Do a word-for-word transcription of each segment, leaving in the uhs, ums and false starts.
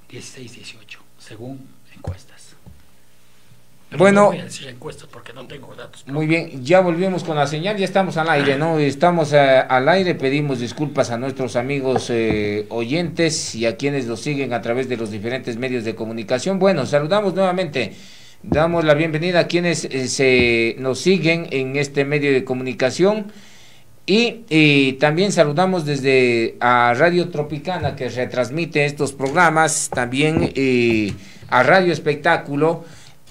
dieciséis dieciocho, según encuestas. Pero bueno, no voy a decir encuestas porque no tengo datos. Muy bien, ya volvemos con la señal, ya estamos al aire, ¿no? Estamos eh, al aire, pedimos disculpas a nuestros amigos eh, oyentes y a quienes nos siguen a través de los diferentes medios de comunicación. Bueno, saludamos nuevamente, damos la bienvenida a quienes eh, se nos siguen en este medio de comunicación y, y también saludamos desde a Radio Tropicana, que retransmite estos programas, también eh, a Radio Espectáculo,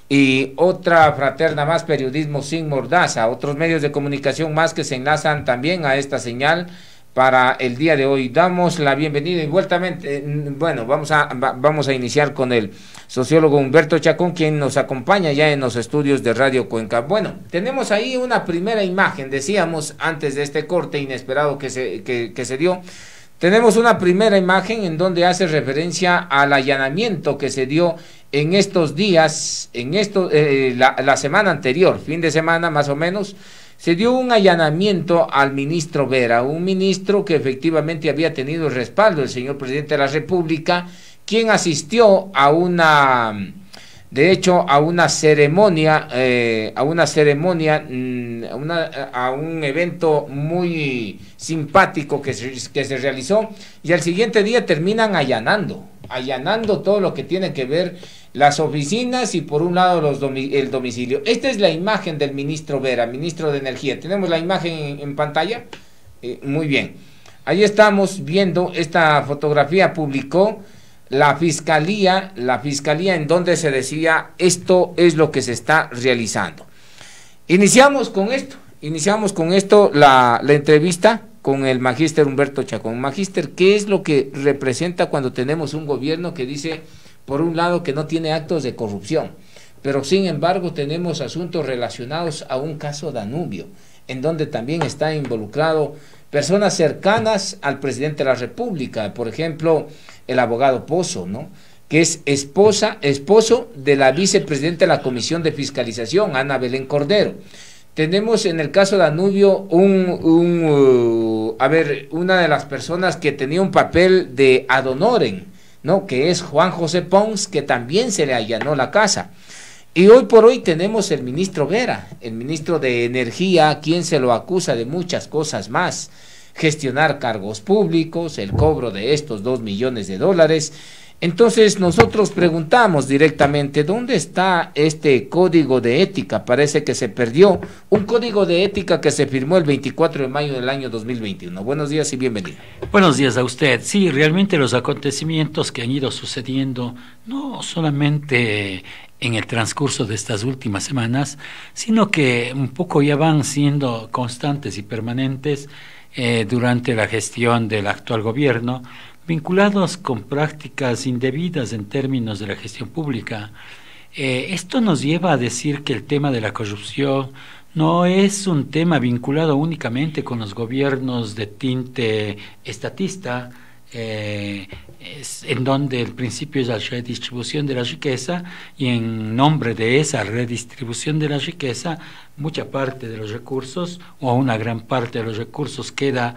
y otra fraterna más, Periodismo Sin Mordaza, otros medios de comunicación más que se enlazan también a esta señal para el día de hoy. Damos la bienvenida y vueltamente, bueno, vamos a, vamos a iniciar con el sociólogo Humberto Chacón, quien nos acompaña ya en los estudios de Radio Cuenca. Bueno, tenemos ahí una primera imagen, decíamos antes de este corte inesperado que se, que, que se dio. Tenemos una primera imagen en donde hace referencia al allanamiento que se dio en estos días, en esto, eh, la, la semana anterior, fin de semana más o menos, se dio un allanamiento al ministro Vera, un ministro que efectivamente había tenido el respaldo del señor presidente de la República, quien asistió a una, de hecho, a una ceremonia, eh, a una ceremonia, a, una, a un evento muy simpático que se, que se realizó, y al siguiente día terminan allanando, allanando todo lo que tiene que ver las oficinas y por un lado los domi el domicilio. Esta es la imagen del ministro Vera, ministro de Energía. ¿Tenemos la imagen en, en pantalla? Eh, muy bien. Ahí estamos viendo esta fotografía, publicó la fiscalía, la fiscalía en donde se decía esto es lo que se está realizando. Iniciamos con esto, iniciamos con esto la, la entrevista con el magíster Humberto Chacón. Magíster, ¿qué es lo que representa cuando tenemos un gobierno que dice, por un lado, que no tiene actos de corrupción, pero sin embargo tenemos asuntos relacionados a un caso Danubio, en donde también está involucrado personas cercanas al presidente de la República, por ejemplo, el abogado Pozo, ¿no?, que es esposa, esposo de la vicepresidenta de la Comisión de Fiscalización, Ana Belén Cordero. Tenemos en el caso Danubio un, un uh, a ver, una de las personas que tenía un papel de ad honorem, ¿no?, que es Juan José Pons, que también se le allanó la casa. Y hoy por hoy tenemos el ministro Vera, el ministro de Energía, quien se lo acusa de muchas cosas más: gestionar cargos públicos, el cobro de estos dos millones de dólares. Entonces nosotros preguntamos directamente, ¿dónde está este código de ética? Parece que se perdió, un código de ética que se firmó el veinticuatro de mayo del año dos mil veintiuno. Buenos días y bienvenido. Buenos días a usted. Sí, realmente los acontecimientos que han ido sucediendo, no solamente en el transcurso de estas últimas semanas, sino que un poco ya van siendo constantes y permanentes eh, durante la gestión del actual gobierno, vinculados con prácticas indebidas en términos de la gestión pública. Eh, esto nos lleva a decir que el tema de la corrupción no es un tema vinculado únicamente con los gobiernos de tinte estatista, eh, es en donde el principio es la redistribución de la riqueza, y en nombre de esa redistribución de la riqueza, mucha parte de los recursos, o una gran parte de los recursos, queda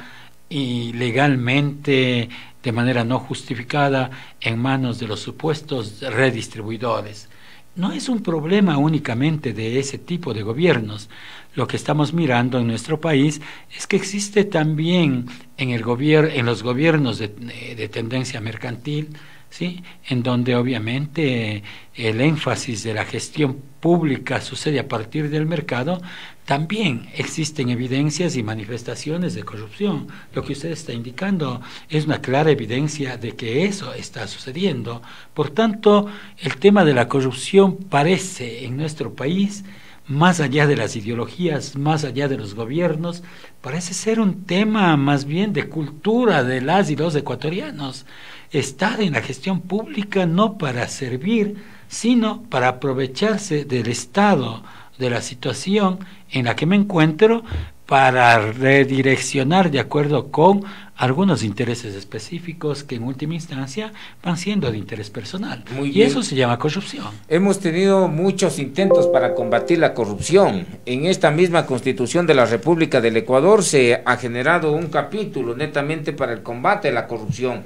ilegalmente, de manera no justificada, en manos de los supuestos redistribuidores. No es un problema únicamente de ese tipo de gobiernos. Lo que estamos mirando en nuestro país es que existe también en el gobierno, en los gobiernos de, de tendencia mercantil, ¿sí?, en donde obviamente el énfasis de la gestión pública sucede a partir del mercado, también existen evidencias y manifestaciones de corrupción. Lo que usted está indicando es una clara evidencia de que eso está sucediendo. Por tanto, el tema de la corrupción parece en nuestro país, más allá de las ideologías, más allá de los gobiernos, parece ser un tema más bien de cultura de las y los ecuatorianos. Estar en la gestión pública no para servir, sino para aprovecharse del estado de la situación en la que me encuentro para redireccionar de acuerdo con algunos intereses específicos que en última instancia van siendo de interés personal. Muy y bien. Eso se llama corrupción. Hemos tenido muchos intentos para combatir la corrupción. En esta misma Constitución de la República del Ecuador se ha generado un capítulo netamente para el combate a la corrupción.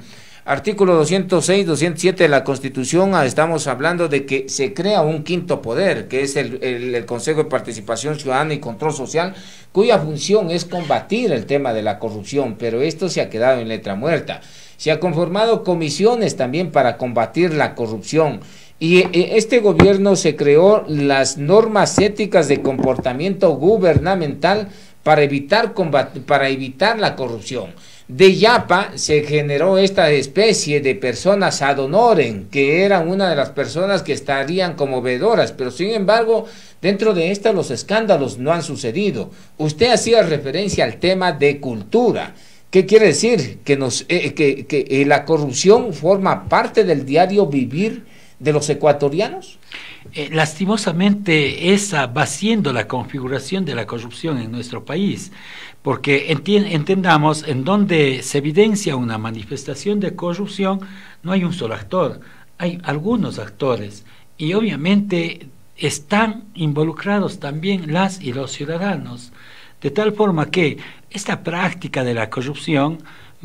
Artículo doscientos seis, doscientos siete de la Constitución, estamos hablando de que se crea un quinto poder, que es el, el, el Consejo de Participación Ciudadana y Control Social, cuya función es combatir el tema de la corrupción, pero esto se ha quedado en letra muerta. Se ha conformado comisiones también para combatir la corrupción, y este gobierno se creó las normas éticas de comportamiento gubernamental para evitar, combat para evitar la corrupción. De Yapa se generó esta especie de personas ad honorem, que eran una de las personas que estarían como veedoras, pero sin embargo, dentro de estas los escándalos no han sucedido. Usted hacía referencia al tema de cultura. ¿Qué quiere decir? Que, nos, eh, que, que eh, la corrupción forma parte del diario vivir de los ecuatorianos. Eh, lastimosamente esa va siendo la configuración de la corrupción en nuestro país, porque entendamos, en donde se evidencia una manifestación de corrupción, no hay un solo actor, hay algunos actores, y obviamente están involucrados también las y los ciudadanos, de tal forma que esta práctica de la corrupción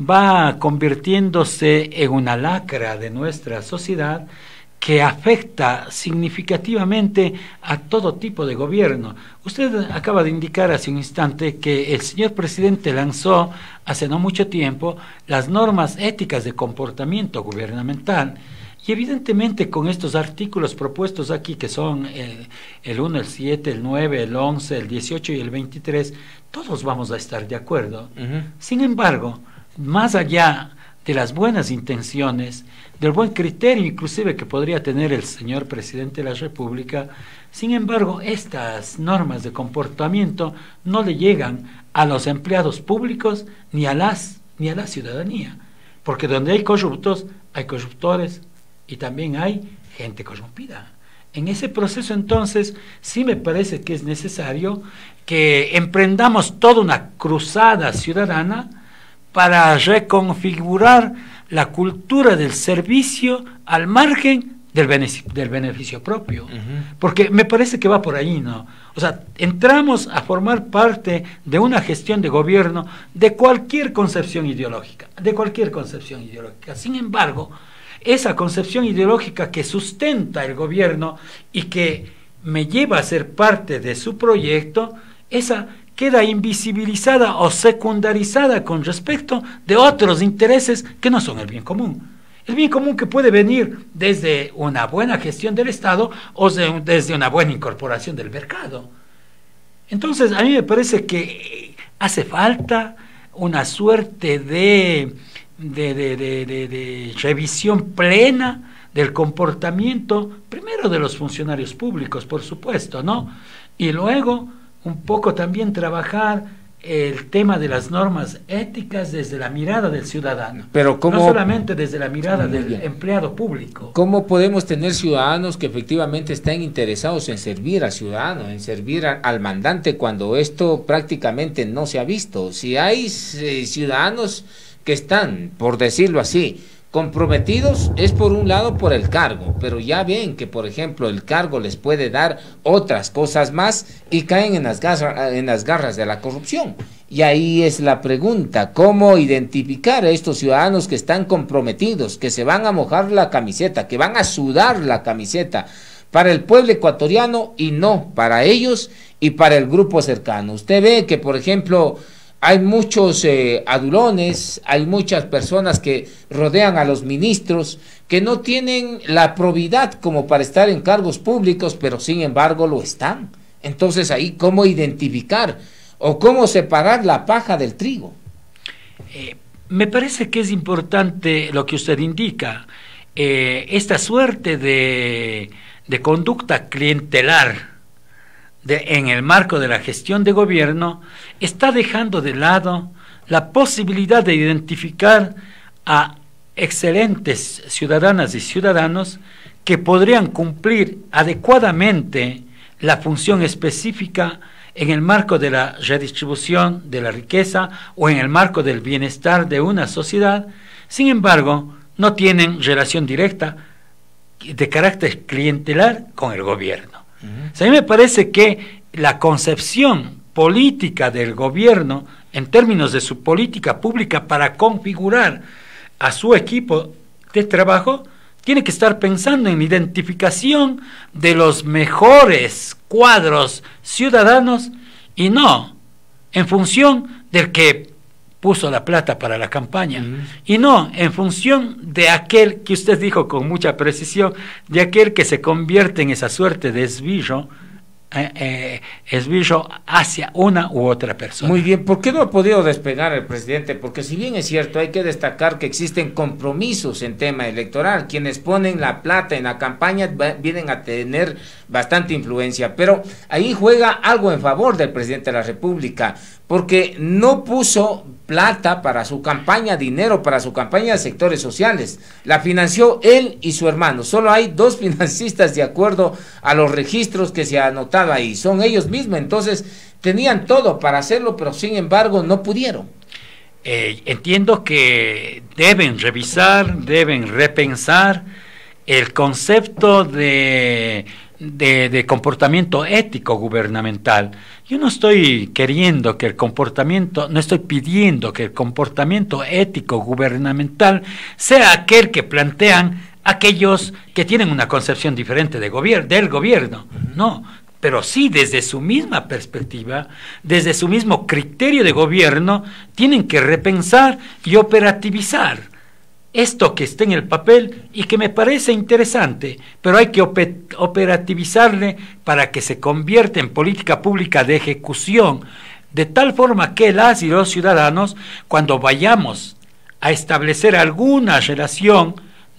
va convirtiéndose en una lacra de nuestra sociedad, que afecta significativamente a todo tipo de gobierno. Usted acaba de indicar hace un instante que el señor presidente lanzó hace no mucho tiempo las normas éticas de comportamiento gubernamental, y evidentemente con estos artículos propuestos aquí, que son el, el uno, el siete, el nueve, el once, el dieciocho y el veintitrés, todos vamos a estar de acuerdo. Uh-huh. Sin embargo, más allá de las buenas intenciones, del buen criterio inclusive que podría tener el señor presidente de la República, sin embargo, estas normas de comportamiento no le llegan a los empleados públicos ni a las ni a la ciudadanía, porque donde hay corruptos, hay corruptores y también hay gente corrompida. En ese proceso, entonces, sí me parece que es necesario que emprendamos toda una cruzada ciudadana para reconfigurar la cultura del servicio al margen del beneficio, del beneficio propio. Uh-huh. Porque me parece que va por ahí, ¿no? O sea, entramos a formar parte de una gestión de gobierno de cualquier concepción ideológica, de cualquier concepción ideológica. Sin embargo, esa concepción ideológica que sustenta el gobierno y que me lleva a ser parte de su proyecto, esa queda invisibilizada o secundarizada con respecto de otros intereses que no son el bien común. El bien común que puede venir desde una buena gestión del Estado o de, desde una buena incorporación del mercado. Entonces, a mí me parece que hace falta una suerte de, de, de, de, de, de revisión plena del comportamiento, primero de los funcionarios públicos, por supuesto, ¿no? Y luego un poco también trabajar el tema de las normas éticas desde la mirada del ciudadano, pero ¿cómo, no solamente desde la mirada del bien. empleado público? ¿Cómo podemos tener ciudadanos que efectivamente estén interesados en servir al ciudadano, en servir a, al mandante, cuando esto prácticamente no se ha visto? Si hay eh, ciudadanos que están, por decirlo así, comprometidos, es por un lado por el cargo, pero ya ven que, por ejemplo, el cargo les puede dar otras cosas más y caen en las garras, en las garras de la corrupción. Y ahí es la pregunta, ¿cómo identificar a estos ciudadanos que están comprometidos, que se van a mojar la camiseta, que van a sudar la camiseta para el pueblo ecuatoriano y no para ellos y para el grupo cercano? Usted ve que, por ejemplo, hay muchos eh, adulones, hay muchas personas que rodean a los ministros que no tienen la probidad como para estar en cargos públicos, pero sin embargo lo están. Entonces ahí, ¿cómo identificar o cómo separar la paja del trigo? Eh, me parece que es importante lo que usted indica, eh, esta suerte de, de conducta clientelar De, en el marco de la gestión de gobierno, está dejando de lado la posibilidad de identificar a excelentes ciudadanas y ciudadanos que podrían cumplir adecuadamente la función específica en el marco de la redistribución de la riqueza o en el marco del bienestar de una sociedad. Sin embargo, no tienen relación directa de carácter clientelar con el gobierno. Uh-huh. O sea, a mí me parece que la concepción política del gobierno, en términos de su política pública para configurar a su equipo de trabajo, tiene que estar pensando en la identificación de los mejores cuadros ciudadanos y no en función del que puso la plata para la campaña, uh-huh. y no en función de aquel que usted dijo con mucha precisión, de aquel que se convierte en esa suerte de esbillo, Eh, eh, esbillo hacia una u otra persona. Muy bien, ¿por qué no ha podido despegar el presidente? Porque si bien es cierto, hay que destacar que existen compromisos en tema electoral, quienes ponen la plata en la campaña vienen a tener bastante influencia, pero ahí juega algo en favor del presidente de la República, porque no puso plata para su campaña, dinero para su campaña de sectores sociales, la financió él y su hermano, solo hay dos financistas de acuerdo a los registros que se ha anotado ahí, son ellos mismos, entonces tenían todo para hacerlo, pero sin embargo no pudieron. Eh, entiendo que deben revisar, deben repensar el concepto de... De, de comportamiento ético gubernamental. Yo no estoy queriendo que el comportamiento, no estoy pidiendo que el comportamiento ético gubernamental sea aquel que plantean aquellos que tienen una concepción diferente de gobier- del gobierno, no, pero sí desde su misma perspectiva, desde su mismo criterio de gobierno, tienen que repensar y operativizar esto que está en el papel y que me parece interesante, pero hay que op- operativizarle para que se convierta en política pública de ejecución, de tal forma que las y los ciudadanos, cuando vayamos a establecer alguna relación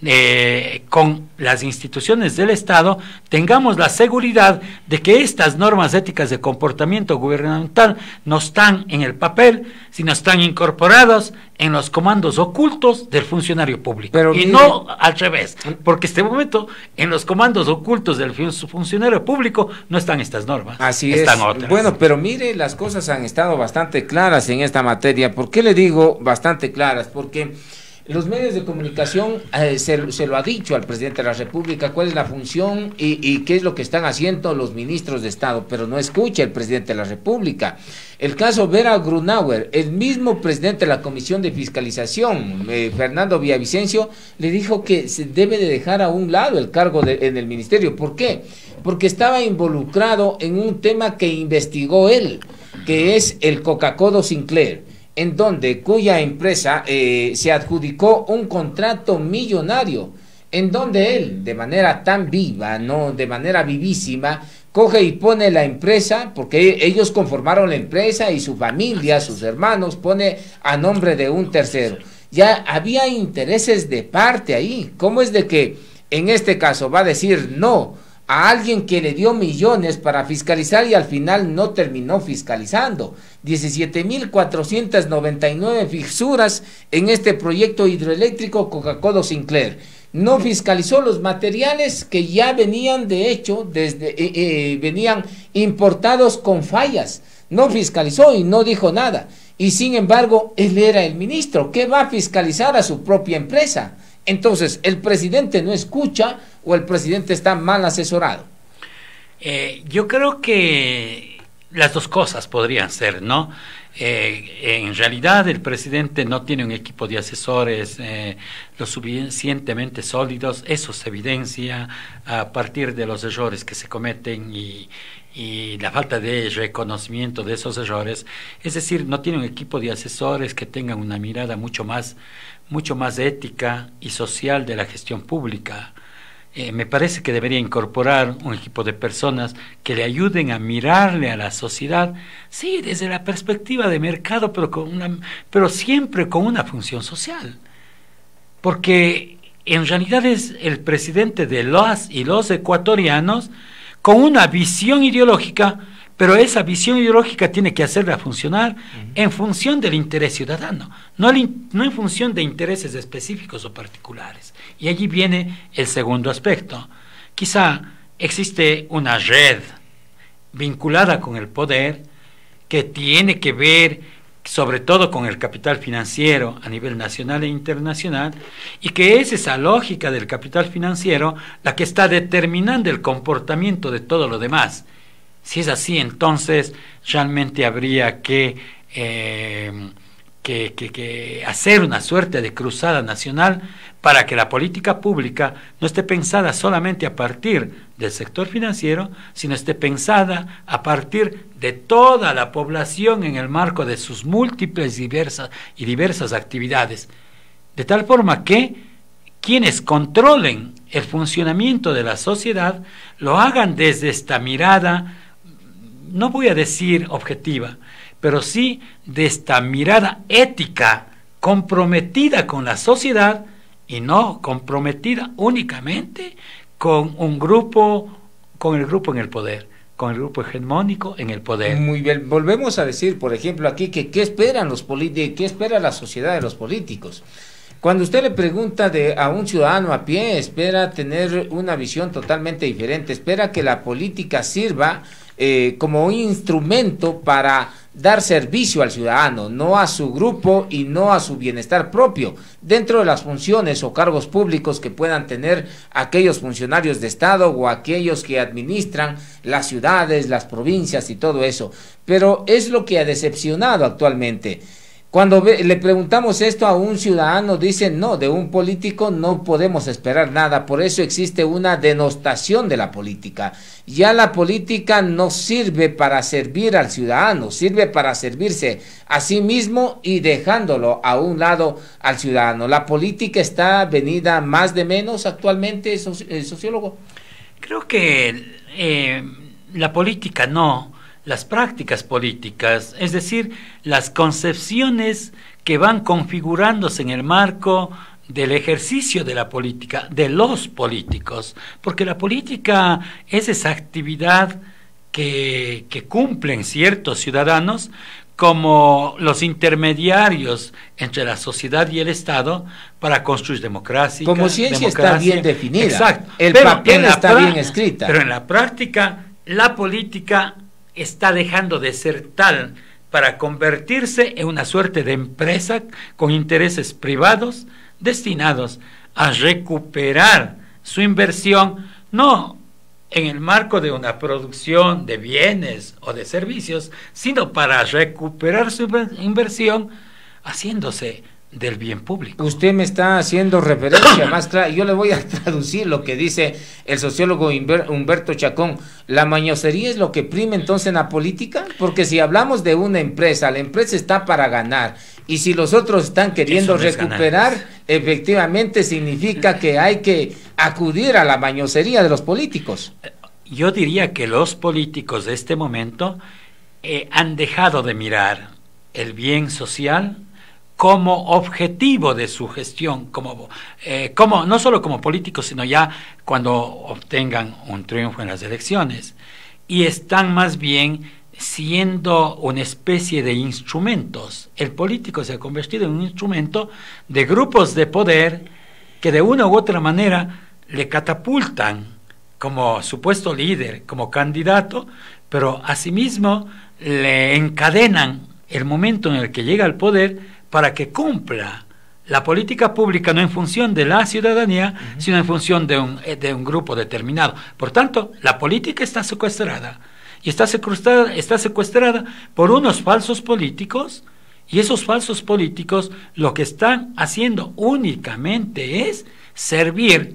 eh, con las instituciones del Estado, tengamos la seguridad de que estas normas éticas de comportamiento gubernamental no están en el papel, sino están incorporados en los comandos ocultos del funcionario público. Pero y mire, no al revés, porque este momento en los comandos ocultos del funcionario público no están estas normas, así están es. Otras. Bueno, pero mire, las cosas han estado bastante claras en esta materia. ¿Por qué le digo bastante claras? Porque los medios de comunicación eh, se, se lo ha dicho al presidente de la República cuál es la función y, y qué es lo que están haciendo los ministros de Estado, pero no escucha el presidente de la República. El caso Vera Grunauer, el mismo presidente de la Comisión de Fiscalización, eh, Fernando Villavicencio, le dijo que se debe de dejar a un lado el cargo de, en el ministerio. ¿Por qué? Porque estaba involucrado en un tema que investigó él, que es el Coca-Cola Sinclair, en donde cuya empresa eh, se adjudicó un contrato millonario, en donde él, de manera tan viva, no de manera vivísima, coge y pone la empresa, porque ellos conformaron la empresa y su familia, sus hermanos, pone a nombre de un tercero. Ya había intereses de parte ahí. ¿Cómo es de que en este caso va a decir no a alguien que le dio millones para fiscalizar y al final no terminó fiscalizando? diecisiete mil cuatrocientas noventa y nueve fisuras en este proyecto hidroeléctrico Coca-Cola Sinclair. No fiscalizó los materiales que ya venían, de hecho, desde eh, eh, venían importados con fallas. No fiscalizó y no dijo nada. Y sin embargo, él era el ministro. ¿Qué va a fiscalizar a su propia empresa? Entonces, ¿el presidente no escucha o el presidente está mal asesorado? Eh, yo creo que las dos cosas podrían ser, ¿no? Eh, en realidad el presidente no tiene un equipo de asesores eh, lo suficientemente sólidos, eso se evidencia a partir de los errores que se cometen y, y la falta de reconocimiento de esos errores, es decir, no tiene un equipo de asesores que tengan una mirada mucho más, mucho más ética y social de la gestión pública. Eh, me parece que debería incorporar un equipo de personas que le ayuden a mirarle a la sociedad, sí, desde la perspectiva de mercado, pero, con una, pero siempre con una función social. Porque en realidad es el presidente de los y los ecuatorianos con una visión ideológica, pero esa visión ideológica tiene que hacerla funcionar uh-huh. en función del interés ciudadano, no, el, no en función de intereses específicos o particulares. Y allí viene el segundo aspecto. Quizá existe una red vinculada con el poder que tiene que ver sobre todo con el capital financiero a nivel nacional e internacional, y que es esa lógica del capital financiero la que está determinando el comportamiento de todo lo demás. Si es así, entonces realmente habría que eh, que, que, que hacer una suerte de cruzada nacional para que la política pública no esté pensada solamente a partir del sector financiero, sino esté pensada a partir de toda la población en el marco de sus múltiples diversas y diversas actividades, de tal forma que quienes controlen el funcionamiento de la sociedad lo hagan desde esta mirada, no voy a decir objetiva, pero sí de esta mirada ética comprometida con la sociedad y no comprometida únicamente con un grupo, con el grupo en el poder, con el grupo hegemónico en el poder. Muy bien, volvemos a decir, por ejemplo, aquí que qué esperan los políticos, qué espera la sociedad de los políticos. Cuando usted le pregunta de, a un ciudadano a pie, espera tener una visión totalmente diferente, espera que la política sirva eh, como un instrumento para dar servicio al ciudadano, no a su grupo y no a su bienestar propio, dentro de las funciones o cargos públicos que puedan tener aquellos funcionarios de Estado o aquellos que administran las ciudades, las provincias y todo eso. Pero es lo que ha decepcionado actualmente. Cuando ve, le preguntamos esto a un ciudadano, dicen no, de un político no podemos esperar nada, por eso existe una denostación de la política. Ya la política no sirve para servir al ciudadano, sirve para servirse a sí mismo y dejándolo a un lado al ciudadano. ¿La política está venida más de menos actualmente, sociólogo? Creo que eh, la política no. Las prácticas políticas, es decir, las concepciones que van configurándose en el marco del ejercicio de la política, de los políticos, porque la política es esa actividad que, que cumplen ciertos ciudadanos como los intermediarios entre la sociedad y el Estado para construir democracia. Como ciencia está bien definida, exacto, el papel está bien escrita. Pero en la práctica, la política está dejando de ser tal para convertirse en una suerte de empresa con intereses privados destinados a recuperar su inversión, no en el marco de una producción de bienes o de servicios, sino para recuperar su inversión haciéndose del bien público. Usted me está haciendo referencia más clara, yo le voy a traducir lo que dice el sociólogo Humberto Chacón. ¿La mañosería es lo que prima entonces en la política? Porque si hablamos de una empresa, la empresa está para ganar, y si los otros están queriendo recuperar, efectivamente significa que hay que acudir a la mañosería de los políticos. Yo diría que los políticos de este momento eh, han dejado de mirar el bien social como objetivo de su gestión, como, eh, como no solo como políticos, sino ya cuando obtengan un triunfo en las elecciones, y están más bien siendo una especie de instrumentos. El político se ha convertido en un instrumento de grupos de poder que de una u otra manera le catapultan como supuesto líder, como candidato, pero asimismo le encadenan el momento en el que llega al poder para que cumpla la política pública no en función de la ciudadanía, uh-huh. sino en función de un, de un grupo determinado. Por tanto, la política está secuestrada, y está secuestrada, está secuestrada por unos falsos políticos, y esos falsos políticos lo que están haciendo únicamente es servir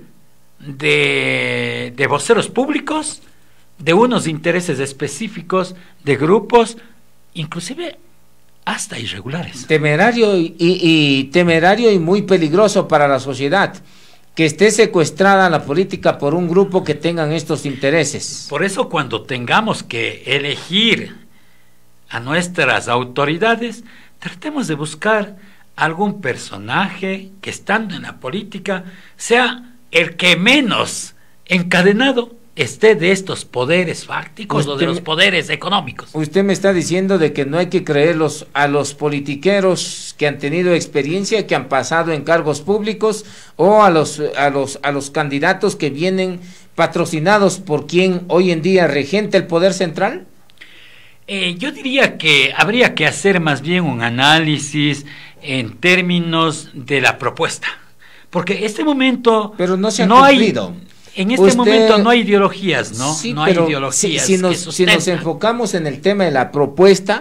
de, de voceros públicos de unos intereses específicos, de grupos, inclusive hasta irregulares. Temerario y, y, y temerario y muy peligroso para la sociedad que esté secuestrada la política por un grupo que tengan estos intereses. Por eso cuando tengamos que elegir a nuestras autoridades, tratemos de buscar algún personaje que estando en la política sea el que menos encadenado esté de estos poderes fácticos usted, o de los poderes económicos. Usted me está diciendo de que no hay que creerlos a los politiqueros que han tenido experiencia, que han pasado en cargos públicos, o a los a los a los candidatos que vienen patrocinados por quien hoy en día regenta el poder central. Eh, yo diría que habría que hacer más bien un análisis en términos de la propuesta, porque este momento pero no se ha no cumplido. Hay En este Usted, momento no hay ideologías, ¿no? Sí, no pero hay ideologías. Si, si, nos, si nos enfocamos en el tema de la propuesta,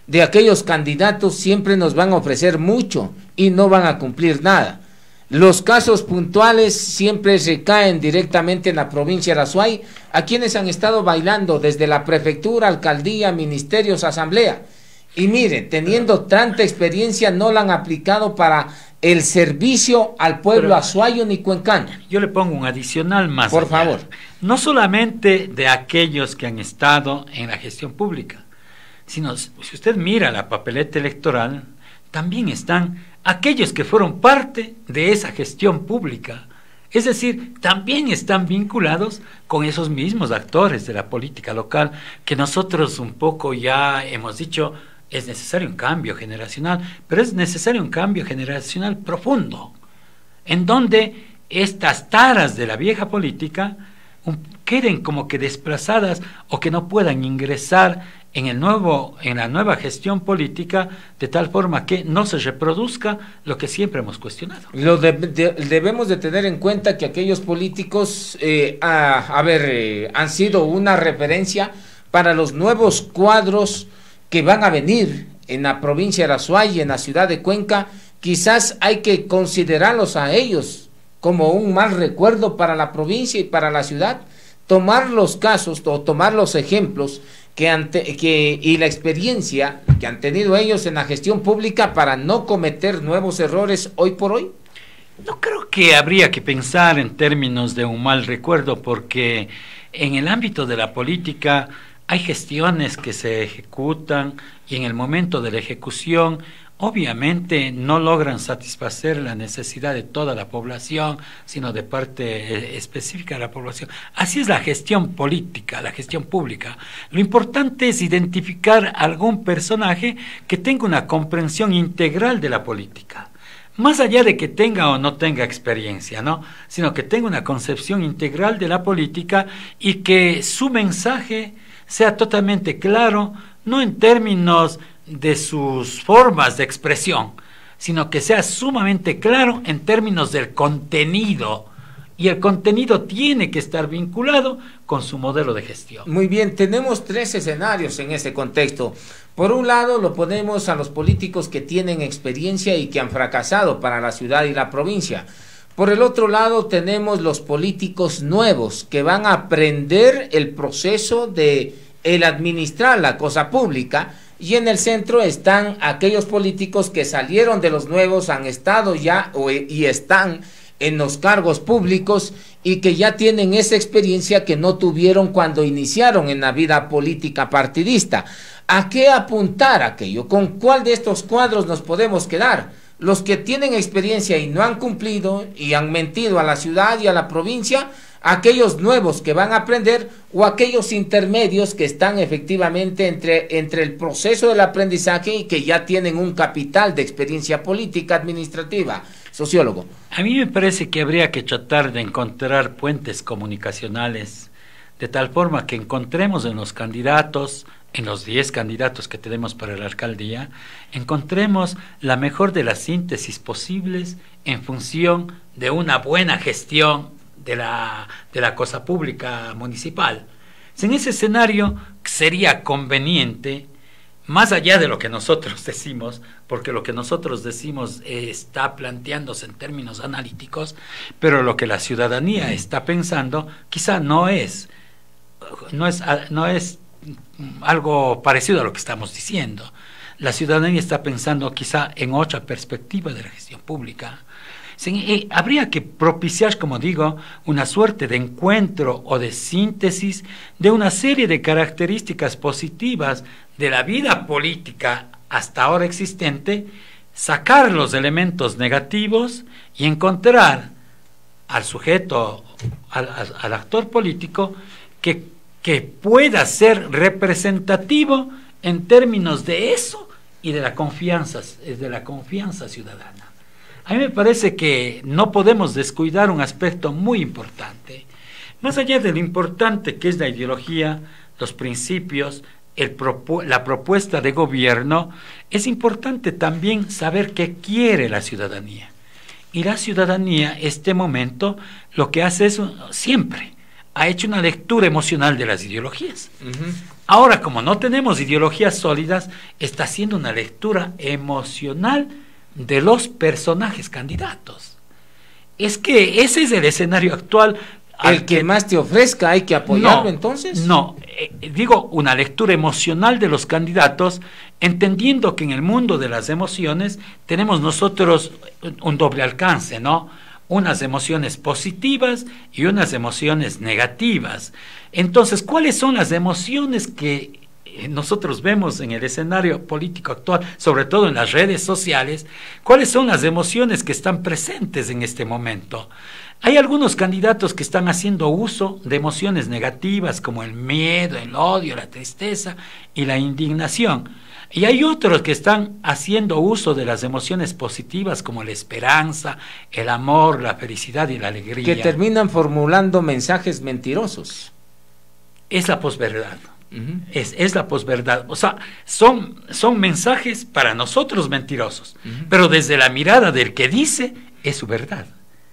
de aquellos candidatos siempre nos van a ofrecer mucho y no van a cumplir nada. Los casos puntuales siempre recaen directamente en la provincia de Azuay, a quienes han estado bailando desde la prefectura, alcaldía, ministerios, asamblea. Y mire, teniendo tanta experiencia, no la han aplicado para el servicio al pueblo azuayo ni cuencano. Yo le pongo un adicional más. Por allá. favor. No solamente de aquellos que han estado en la gestión pública, sino si usted mira la papeleta electoral, también están aquellos que fueron parte de esa gestión pública. Es decir, también están vinculados con esos mismos actores de la política local, que nosotros un poco ya hemos dicho, es necesario un cambio generacional, pero es necesario un cambio generacional profundo, en donde estas taras de la vieja política um, queden como que desplazadas o que no puedan ingresar en el nuevo, en la nueva gestión política, de tal forma que no se reproduzca lo que siempre hemos cuestionado. Lo de, de, debemos de tener en cuenta que aquellos políticos, eh, a, a ver, eh, han sido una referencia para los nuevos cuadros que van a venir en la provincia de Azuay y en la ciudad de Cuenca. Quizás hay que considerarlos a ellos como un mal recuerdo para la provincia y para la ciudad, tomar los casos o tomar los ejemplos que, ante, que y la experiencia que han tenido ellos en la gestión pública para no cometer nuevos errores hoy por hoy. No creo que habría que pensar en términos de un mal recuerdo, porque en el ámbito de la política hay gestiones que se ejecutan y en el momento de la ejecución obviamente no logran satisfacer la necesidad de toda la población, sino de parte específica de la población. Así es la gestión política, la gestión pública. Lo importante es identificar algún personaje que tenga una comprensión integral de la política, más allá de que tenga o no tenga experiencia, ¿no? Sino que tenga una concepción integral de la política y que su mensaje sea totalmente claro, no en términos de sus formas de expresión, sino que sea sumamente claro en términos del contenido, y el contenido tiene que estar vinculado con su modelo de gestión. Muy bien, tenemos tres escenarios en ese contexto. Por un lado, lo ponemos a los políticos que tienen experiencia y que han fracasado para la ciudad y la provincia. Por el otro lado, tenemos los políticos nuevos que van a aprender el proceso de el administrar la cosa pública. Y en el centro están aquellos políticos que salieron de los nuevos, han estado ya o, y están en los cargos públicos y que ya tienen esa experiencia que no tuvieron cuando iniciaron en la vida política partidista. ¿A qué apuntar aquello? ¿Con cuál de estos cuadros nos podemos quedar? Los que tienen experiencia y no han cumplido y han mentido a la ciudad y a la provincia, aquellos nuevos que van a aprender, o aquellos intermedios que están efectivamente entre, entre el proceso del aprendizaje y que ya tienen un capital de experiencia política, administrativa. Sociólogo. A mí me parece que habría que tratar de encontrar puentes comunicacionales, de tal forma que encontremos en los candidatos, en los diez candidatos que tenemos para la alcaldía, encontremos la mejor de las síntesis posibles en función de una buena gestión de la, de la cosa pública municipal. En ese escenario sería conveniente, más allá de lo que nosotros decimos, porque lo que nosotros decimos eh, está planteándose en términos analíticos, pero lo que la ciudadanía está pensando quizá no es, no es, no es algo parecido a lo que estamos diciendo. La ciudadanía está pensando quizá en otra perspectiva de la gestión pública. Sí, habría que propiciar, como digo, una suerte de encuentro o de síntesis de una serie de características positivas de la vida política hasta ahora existente, sacar los elementos negativos y encontrar al sujeto, al, al, al actor político que, que pueda ser representativo en términos de eso y de la confianza, de la confianza ciudadana. A mí me parece que no podemos descuidar un aspecto muy importante. Más allá de lo importante que es la ideología, los principios, el propu- la propuesta de gobierno, es importante también saber qué quiere la ciudadanía. Y la ciudadanía, este momento, lo que hace es, siempre, ha hecho una lectura emocional de las ideologías. Uh-huh. Ahora, como no tenemos ideologías sólidas, está haciendo una lectura emocional de los personajes candidatos. Es que ese es el escenario actual. El que, que más te ofrezca hay que apoyarlo, no, entonces. No, eh, digo una lectura emocional de los candidatos, entendiendo que en el mundo de las emociones tenemos nosotros un doble alcance, ¿no? Unas emociones positivas y unas emociones negativas. Entonces, ¿cuáles son las emociones que nosotros vemos en el escenario político actual, sobre todo en las redes sociales? ¿Cuáles son las emociones que están presentes en este momento? Hay algunos candidatos que están haciendo uso de emociones negativas como el miedo, el odio, la tristeza y la indignación. Y hay otros que están haciendo uso de las emociones positivas como la esperanza, el amor, la felicidad y la alegría. Que terminan formulando mensajes mentirosos. Es la posverdad. Uh-huh. Es, es la posverdad. O sea, son, son mensajes para nosotros mentirosos, uh-huh. pero desde la mirada del que dice es su verdad.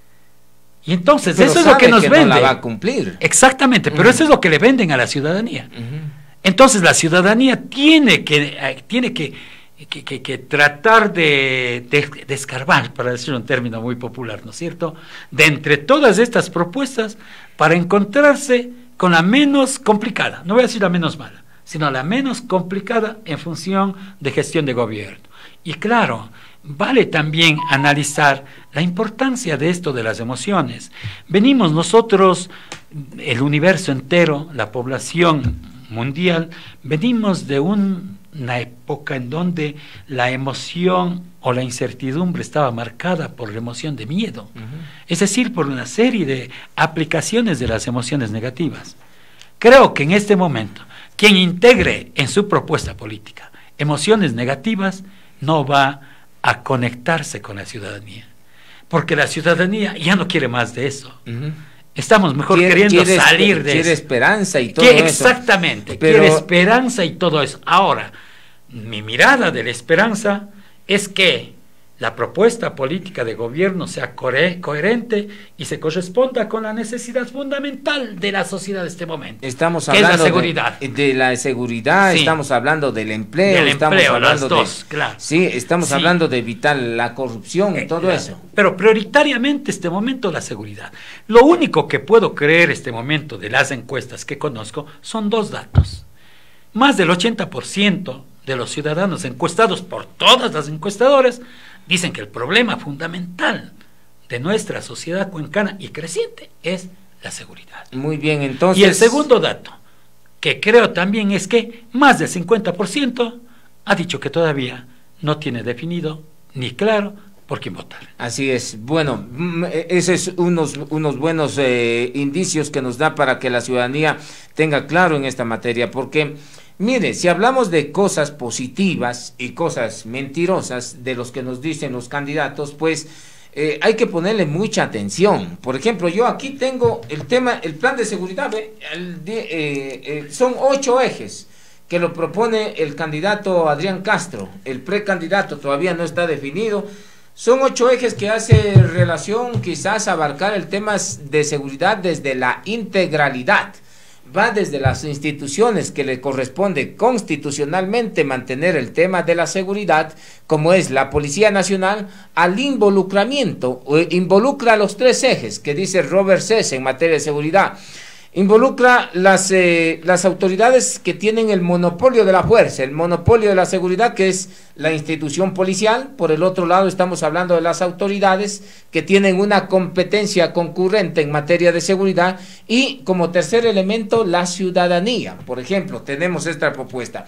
Y entonces pero eso es lo que nos que vende. No la va a cumplir. Exactamente, pero uh-huh. eso es lo que le venden a la ciudadanía. Uh-huh. Entonces la ciudadanía tiene que, eh, tiene que, que, que, que tratar de, de, de escarbar, para decir un término muy popular, ¿no es cierto?, de entre todas estas propuestas para encontrarse con la menos complicada, no voy a decir la menos mala, sino la menos complicada en función de gestión de gobierno. Y claro, vale también analizar la importancia de esto de las emociones. Venimos nosotros, el universo entero, la población mundial, venimos de un, una época en donde la emoción o la incertidumbre estaba marcada por la emoción de miedo, uh-huh. es decir, por una serie de aplicaciones de las emociones negativas. Creo que en este momento, quien integre en su propuesta política emociones negativas, no va a conectarse con la ciudadanía, porque la ciudadanía ya no quiere más de eso. Uh-huh. Estamos mejor quiere, queriendo quiere, salir de quiere eso. esperanza y todo que, eso. Exactamente, pero... quiere esperanza y todo eso. Ahora, mi mirada de la esperanza es que la propuesta política de gobierno sea cohe- coherente y se corresponda con la necesidad fundamental de la sociedad de este momento. Estamos hablando de la seguridad. De, de la seguridad, sí. Estamos hablando del empleo, del estamos empleo, hablando las dos, de, claro. Sí, estamos sí. hablando de evitar la corrupción y eh, todo claro. eso. Pero prioritariamente este momento la seguridad. Lo único que puedo creer este momento de las encuestas que conozco son dos datos. Más del ochenta por ciento de los ciudadanos encuestados por todas las encuestadoras dicen que el problema fundamental de nuestra sociedad cuencana y creciente es la seguridad. Muy bien, entonces... Y el segundo dato, que creo también, es que más del cincuenta por ciento ha dicho que todavía no tiene definido ni claro por quién votar. Así es. Bueno, esos es unos, unos buenos eh, indicios que nos da para que la ciudadanía tenga claro en esta materia, porque... Mire, si hablamos de cosas positivas y cosas mentirosas de los que nos dicen los candidatos, pues eh, hay que ponerle mucha atención. Por ejemplo, yo aquí tengo el tema, el plan de seguridad, ¿ve? El de, eh, eh, son ocho ejes que lo propone el candidato Adrián Castro. El precandidato todavía no está definido. Son ocho ejes que hace relación quizás a abarcar el tema de seguridad desde la integralidad. Va desde las instituciones que le corresponde constitucionalmente mantener el tema de la seguridad, como es la Policía Nacional, al involucramiento, involucra los tres ejes que dice Robert Sess en materia de seguridad. Involucra las, eh, las autoridades que tienen el monopolio de la fuerza, el monopolio de la seguridad, que es la institución policial. Por el otro lado estamos hablando de las autoridades que tienen una competencia concurrente en materia de seguridad, y como tercer elemento la ciudadanía. Por ejemplo, tenemos esta propuesta,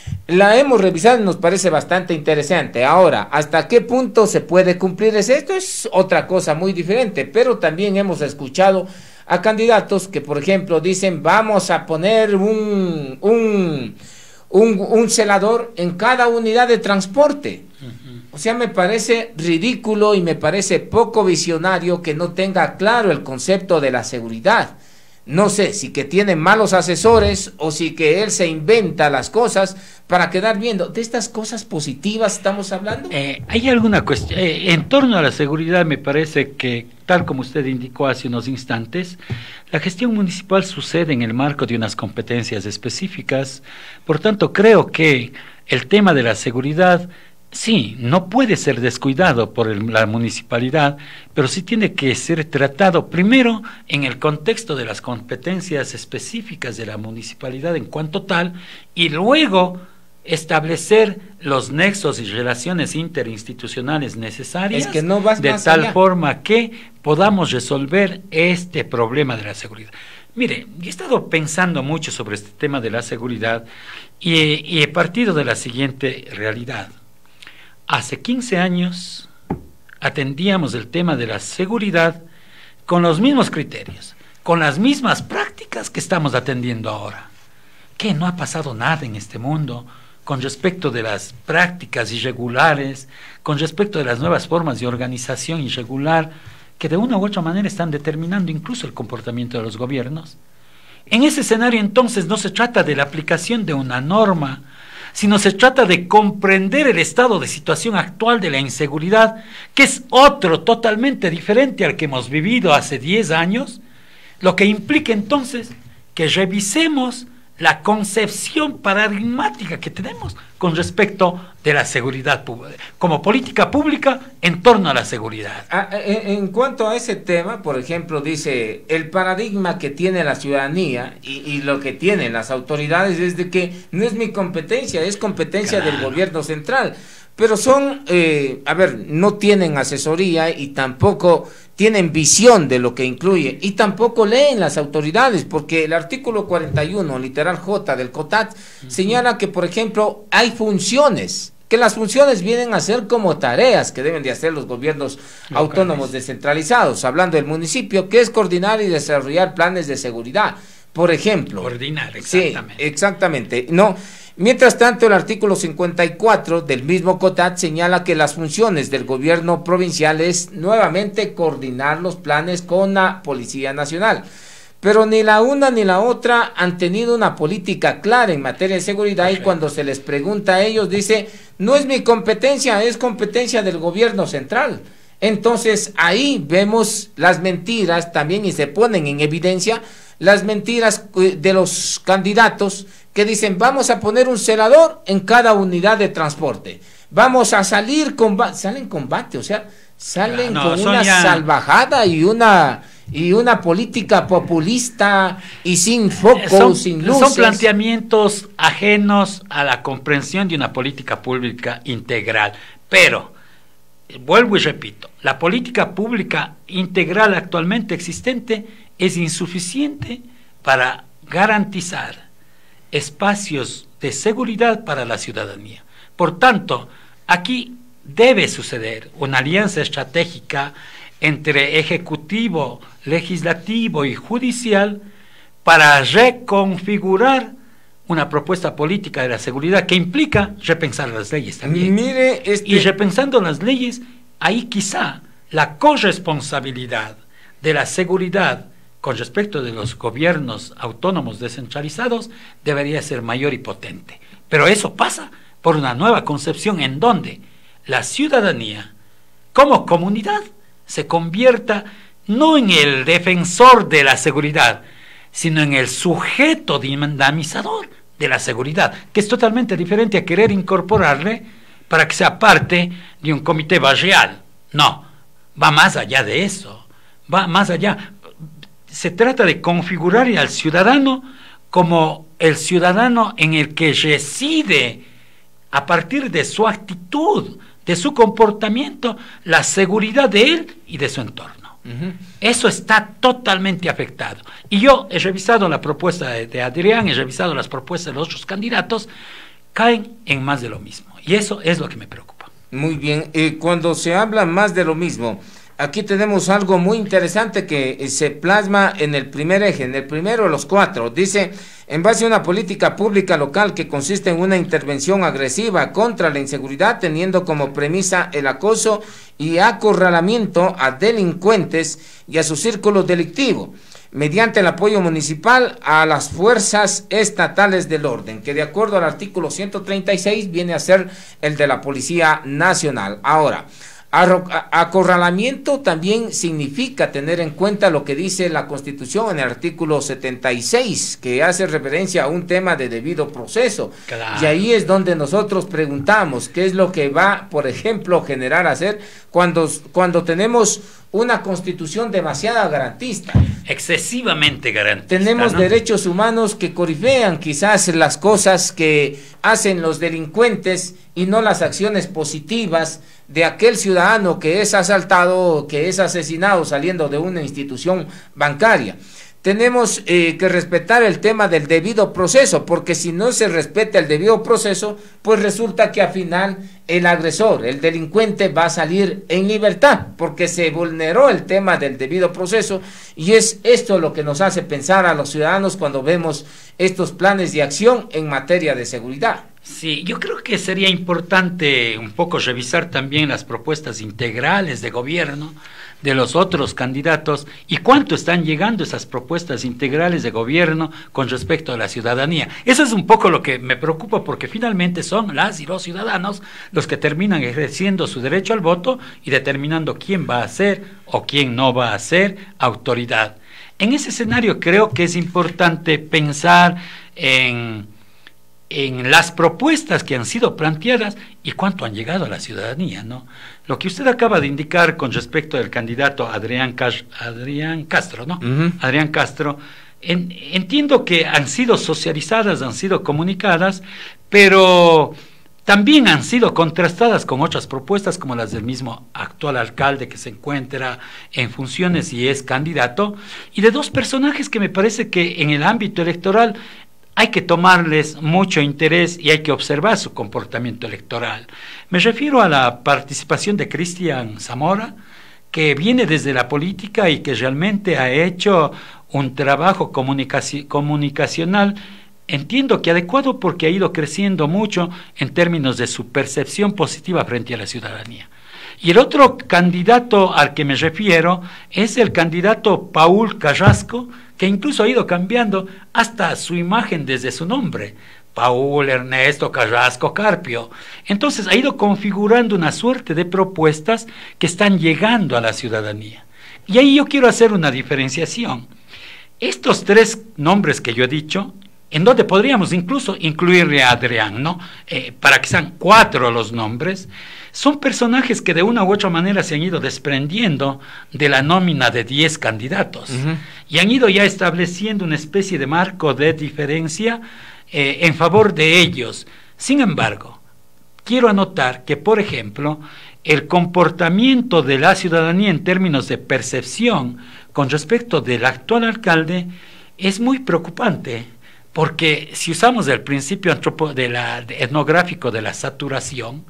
la hemos revisado y nos parece bastante interesante. Ahora, ¿hasta qué punto se puede cumplir? Esto es otra cosa muy diferente, pero también hemos escuchado a candidatos que, por ejemplo, dicen vamos a poner un, un, un, un celador en cada unidad de transporte. Uh-huh. O sea, me parece ridículo y me parece poco visionario que no tenga claro el concepto de la seguridad. No sé si que tiene malos asesores o si que él se inventa las cosas para quedar viendo. ¿De estas cosas positivas estamos hablando? Eh, hay alguna cuestión, eh, en torno a la seguridad me parece que tal como usted indicó hace unos instantes, la gestión municipal sucede en el marco de unas competencias específicas. Por tanto, creo que el tema de la seguridad, sí, no puede ser descuidado por el, la municipalidad, pero sí tiene que ser tratado primero en el contexto de las competencias específicas de la municipalidad en cuanto tal, y luego establecer los nexos y relaciones interinstitucionales necesarias, es que no vas de más tal allá. forma que podamos resolver este problema de la seguridad. Mire, yo he estado pensando mucho sobre este tema de la seguridad y, y he partido de la siguiente realidad. Hace quince años atendíamos el tema de la seguridad con los mismos criterios, con las mismas prácticas que estamos atendiendo ahora. ¿Qué? No ha pasado nada en este mundo con respecto de las prácticas irregulares, con respecto de las nuevas formas de organización irregular, que de una u otra manera están determinando incluso el comportamiento de los gobiernos. En ese escenario, entonces, no se trata de la aplicación de una norma, sino se trata de comprender el estado de situación actual de la inseguridad, que es otro totalmente diferente al que hemos vivido hace diez años, lo que implica entonces que revisemos la concepción paradigmática que tenemos con respecto de la seguridad como política pública en torno a la seguridad. En cuanto a ese tema, por ejemplo, dice el paradigma que tiene la ciudadanía y, y lo que tienen las autoridades es de que no es mi competencia, es competencia claro. del gobierno central. Pero son, eh, a ver, no tienen asesoría y tampoco tienen visión de lo que incluye y tampoco leen las autoridades, porque el artículo cuarenta y uno, literal J del COTAT, uh-huh. señala que, por ejemplo, hay funciones, que las funciones vienen a ser como tareas que deben de hacer los gobiernos locales, autónomos descentralizados, hablando del municipio, que es coordinar y desarrollar planes de seguridad, por ejemplo. Coordinar, exactamente. Sí, exactamente, no. Mientras tanto, el artículo cincuenta y cuatro del mismo COTAT señala que las funciones del gobierno provincial es nuevamente coordinar los planes con la Policía Nacional. Pero ni la una ni la otra han tenido una política clara en materia de seguridad. Perfecto. Y cuando se les pregunta a ellos, dice, no es mi competencia, es competencia del gobierno central. Entonces, ahí vemos las mentiras también y se ponen en evidencia las mentiras de los candidatos que dicen vamos a poner un celador en cada unidad de transporte, vamos a salir con salen combate, o sea, salen no, con una ya... salvajada y una y una política populista y sin foco, son, sin luces. Son planteamientos ajenos a la comprensión de una política pública integral, pero vuelvo y repito, la política pública integral actualmente existente es insuficiente para garantizar espacios de seguridad para la ciudadanía. Por tanto, aquí debe suceder una alianza estratégica entre ejecutivo, legislativo y judicial para reconfigurar una propuesta política de la seguridad que implica repensar las leyes también. Mire, este... Y repensando las leyes, ahí quizá la corresponsabilidad de la seguridad con respecto de los gobiernos autónomos descentralizados debería ser mayor y potente. Pero eso pasa por una nueva concepción en donde la ciudadanía, como comunidad, se convierta no en el defensor de la seguridad, sino en el sujeto dinamizador de la seguridad, que es totalmente diferente a querer incorporarle para que sea parte de un comité barrial. No, va más allá de eso, va más allá. Se trata de configurar al ciudadano como el ciudadano en el que reside, a partir de su actitud, de su comportamiento, la seguridad de él y de su entorno. Uh-huh. Eso está totalmente afectado. Y yo he revisado la propuesta de, de Adrián, he revisado las propuestas de los otros candidatos, caen en más de lo mismo. Y eso es lo que me preocupa. Muy bien, eh, cuando se habla más de lo mismo, aquí tenemos algo muy interesante que se plasma en el primer eje, en el primero de los cuatro. Dice, en base a una política pública local que consiste en una intervención agresiva contra la inseguridad, teniendo como premisa el acoso y acorralamiento a delincuentes y a su círculo delictivo, mediante el apoyo municipal a las fuerzas estatales del orden, que de acuerdo al artículo ciento treinta y seis viene a ser el de la Policía Nacional. Ahora, Acorralamiento también significa tener en cuenta lo que dice la Constitución en el artículo setenta y seis, que hace referencia a un tema de debido proceso. Claro. Y ahí es donde nosotros preguntamos qué es lo que va, por ejemplo, generar hacer cuando, cuando tenemos una Constitución demasiado garantista. Excesivamente garantista. Tenemos, ¿no?, derechos humanos que corifean quizás las cosas que hacen los delincuentes y no las acciones positivas de aquel ciudadano que es asaltado, que es asesinado saliendo de una institución bancaria. Tenemos eh, que respetar el tema del debido proceso, porque si no se respeta el debido proceso, pues resulta que al final el agresor, el delincuente va a salir en libertad, porque se vulneró el tema del debido proceso, y es esto lo que nos hace pensar a los ciudadanos cuando vemos estos planes de acción en materia de seguridad. Sí, yo creo que sería importante un poco revisar también las propuestas integrales de gobierno de los otros candidatos y cuánto están llegando esas propuestas integrales de gobierno con respecto a la ciudadanía. Eso es un poco lo que me preocupa, porque finalmente son las y los ciudadanos los que terminan ejerciendo su derecho al voto y determinando quién va a ser o quién no va a ser autoridad. En ese escenario creo que es importante pensar en... en las propuestas que han sido planteadas y cuánto han llegado a la ciudadanía, ¿no? Lo que usted acaba de indicar con respecto al candidato Adrián, Cas Adrián Castro, ¿no? Uh-huh. Adrián Castro, en, entiendo que han sido socializadas, han sido comunicadas, pero también han sido contrastadas con otras propuestas como las del mismo actual alcalde que se encuentra en funciones y es candidato, y de dos personajes que me parece que en el ámbito electoral hay que tomarles mucho interés y hay que observar su comportamiento electoral. Me refiero a la participación de Cristian Zamora, que viene desde la política y que realmente ha hecho un trabajo comunicaci- comunicacional, entiendo que adecuado, porque ha ido creciendo mucho en términos de su percepción positiva frente a la ciudadanía. Y el otro candidato al que me refiero es el candidato Paul Carrasco, que incluso ha ido cambiando hasta su imagen desde su nombre, Paul Ernesto Carrasco Carpio. Entonces ha ido configurando una suerte de propuestas que están llegando a la ciudadanía. Y ahí yo quiero hacer una diferenciación. Estos tres nombres que yo he dicho, en donde podríamos incluso incluirle a Adrián, ¿no? Eh, para que sean cuatro los nombres, son personajes que de una u otra manera se han ido desprendiendo de la nómina de diez candidatos, uh-huh, y han ido ya estableciendo una especie de marco de diferencia eh, en favor de ellos. Sin embargo, quiero anotar que, por ejemplo, el comportamiento de la ciudadanía en términos de percepción con respecto del actual alcalde es muy preocupante, porque si usamos el principio antropo de la, de etnográfico de la saturación,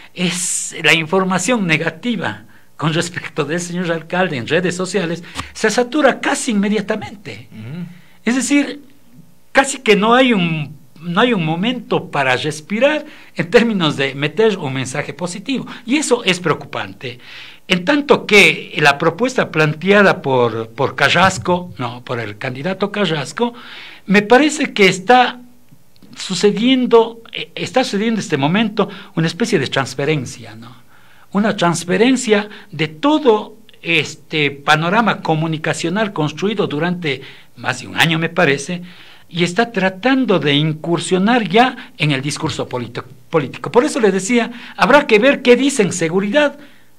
es la información negativa con respecto del señor alcalde en redes sociales se satura casi inmediatamente. Uh-huh. Es decir, casi que no hay un no hay un momento para respirar en términos de meter un mensaje positivo, y eso es preocupante. En tanto que la propuesta planteada por, por Carrasco, no, por el candidato Carrasco, me parece que está sucediendo, está sucediendo en este momento una especie de transferencia, ¿no? Una transferencia de todo este panorama comunicacional construido durante más de un año, me parece, y está tratando de incursionar ya en el discurso político. Por eso les decía, habrá que ver qué dicen seguridad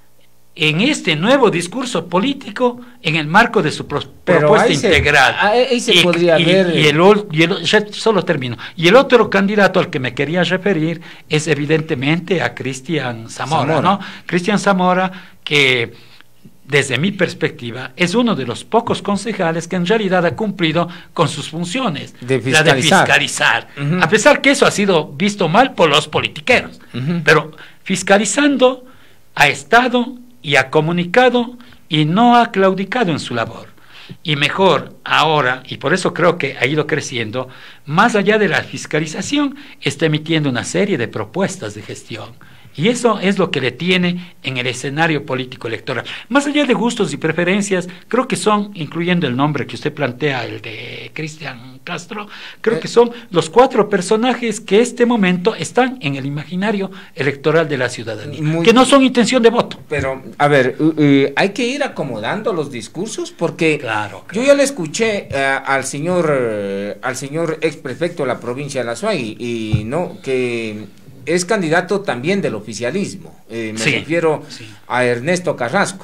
en este nuevo discurso político en el marco de su pro Pero propuesta ahí integral. Se, ahí se y, podría y, ver... Y el, y el, solo termino. Y el otro candidato al que me quería referir es evidentemente a Cristian Zamora, Zamora. ¿no? Cristian Zamora, que desde mi perspectiva es uno de los pocos concejales que en realidad ha cumplido con sus funciones, de fiscalizar. la de fiscalizar, uh-huh, a pesar que eso ha sido visto mal por los politiqueros, uh-huh, pero fiscalizando ha estado y ha comunicado y no ha claudicado en su labor. Y mejor ahora, y por eso creo que ha ido creciendo, más allá de la fiscalización, está emitiendo una serie de propuestas de gestión. Y eso es lo que le tiene en el escenario político electoral. Más allá de gustos y preferencias, creo que son, incluyendo el nombre que usted plantea, el de Cristian Castro, creo eh. que son los cuatro personajes que este momento están en el imaginario electoral de la ciudadanía, Muy que no son intención de voto. Pero, a ver, uh, uh, hay que ir acomodando los discursos, porque claro, claro. yo ya le escuché uh, al señor uh, al señor ex prefecto de la provincia de La Suay, y, y no, que es candidato también del oficialismo, eh, me sí, refiero sí. a Ernesto Carrasco,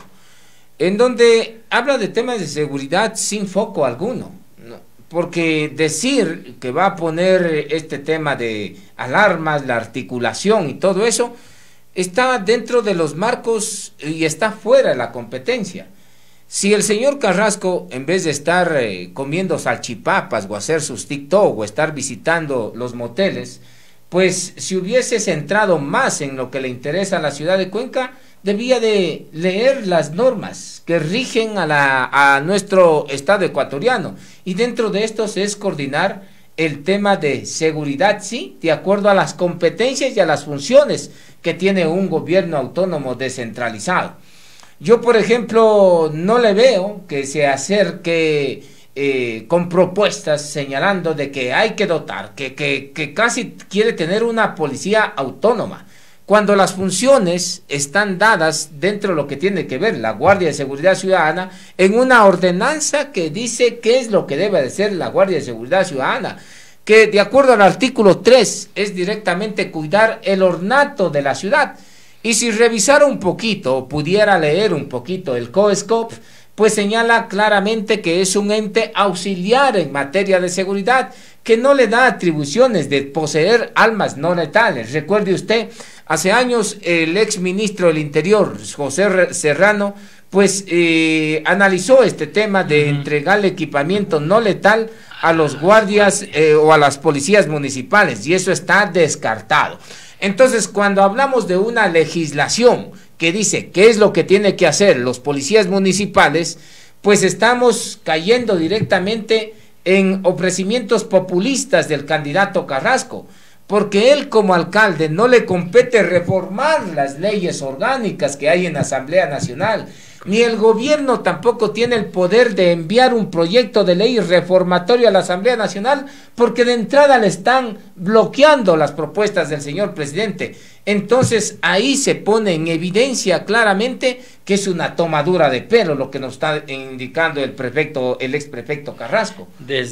en donde habla de temas de seguridad sin foco alguno, ¿no? Porque decir que va a poner este tema de alarmas, la articulación y todo eso, está dentro de los marcos y está fuera de la competencia. Si el señor Carrasco, en vez de estar eh, comiendo salchipapas o hacer sus TikTok o estar visitando los moteles, pues si hubiese centrado más en lo que le interesa a la ciudad de Cuenca, debía de leer las normas que rigen a, la, a nuestro estado ecuatoriano, y dentro de estos es coordinar el tema de seguridad, sí, de acuerdo a las competencias y a las funciones que tiene un gobierno autónomo descentralizado. Yo, por ejemplo, no le veo que se acerque eh, con propuestas señalando de que hay que dotar, que, que, que casi quiere tener una policía autónoma, cuando las funciones están dadas dentro de lo que tiene que ver la Guardia de Seguridad Ciudadana en una ordenanza que dice qué es lo que debe de ser la Guardia de Seguridad Ciudadana, que de acuerdo al artículo tres es directamente cuidar el ornato de la ciudad. Y si revisara un poquito, o pudiera leer un poquito el COESCOP, pues señala claramente que es un ente auxiliar en materia de seguridad, que no le da atribuciones de poseer armas no letales. Recuerde usted, hace años el ex ministro del Interior, José Serrano, pues eh, analizó este tema de uh-huh. entregarle equipamiento no letal a los guardias eh, o a las policías municipales, y eso está descartado. Entonces, cuando hablamos de una legislación que dice qué es lo que tiene que hacer los policías municipales, pues estamos cayendo directamente en ofrecimientos populistas del candidato Carrasco, porque él como alcalde no le compete reformar las leyes orgánicas que hay en la Asamblea Nacional, ni el gobierno tampoco tiene el poder de enviar un proyecto de ley reformatorio a la Asamblea Nacional, porque de entrada le están bloqueando las propuestas del señor presidente. Entonces ahí se pone en evidencia claramente que es una tomadura de pelo lo que nos está indicando el prefecto, el ex prefecto Carrasco.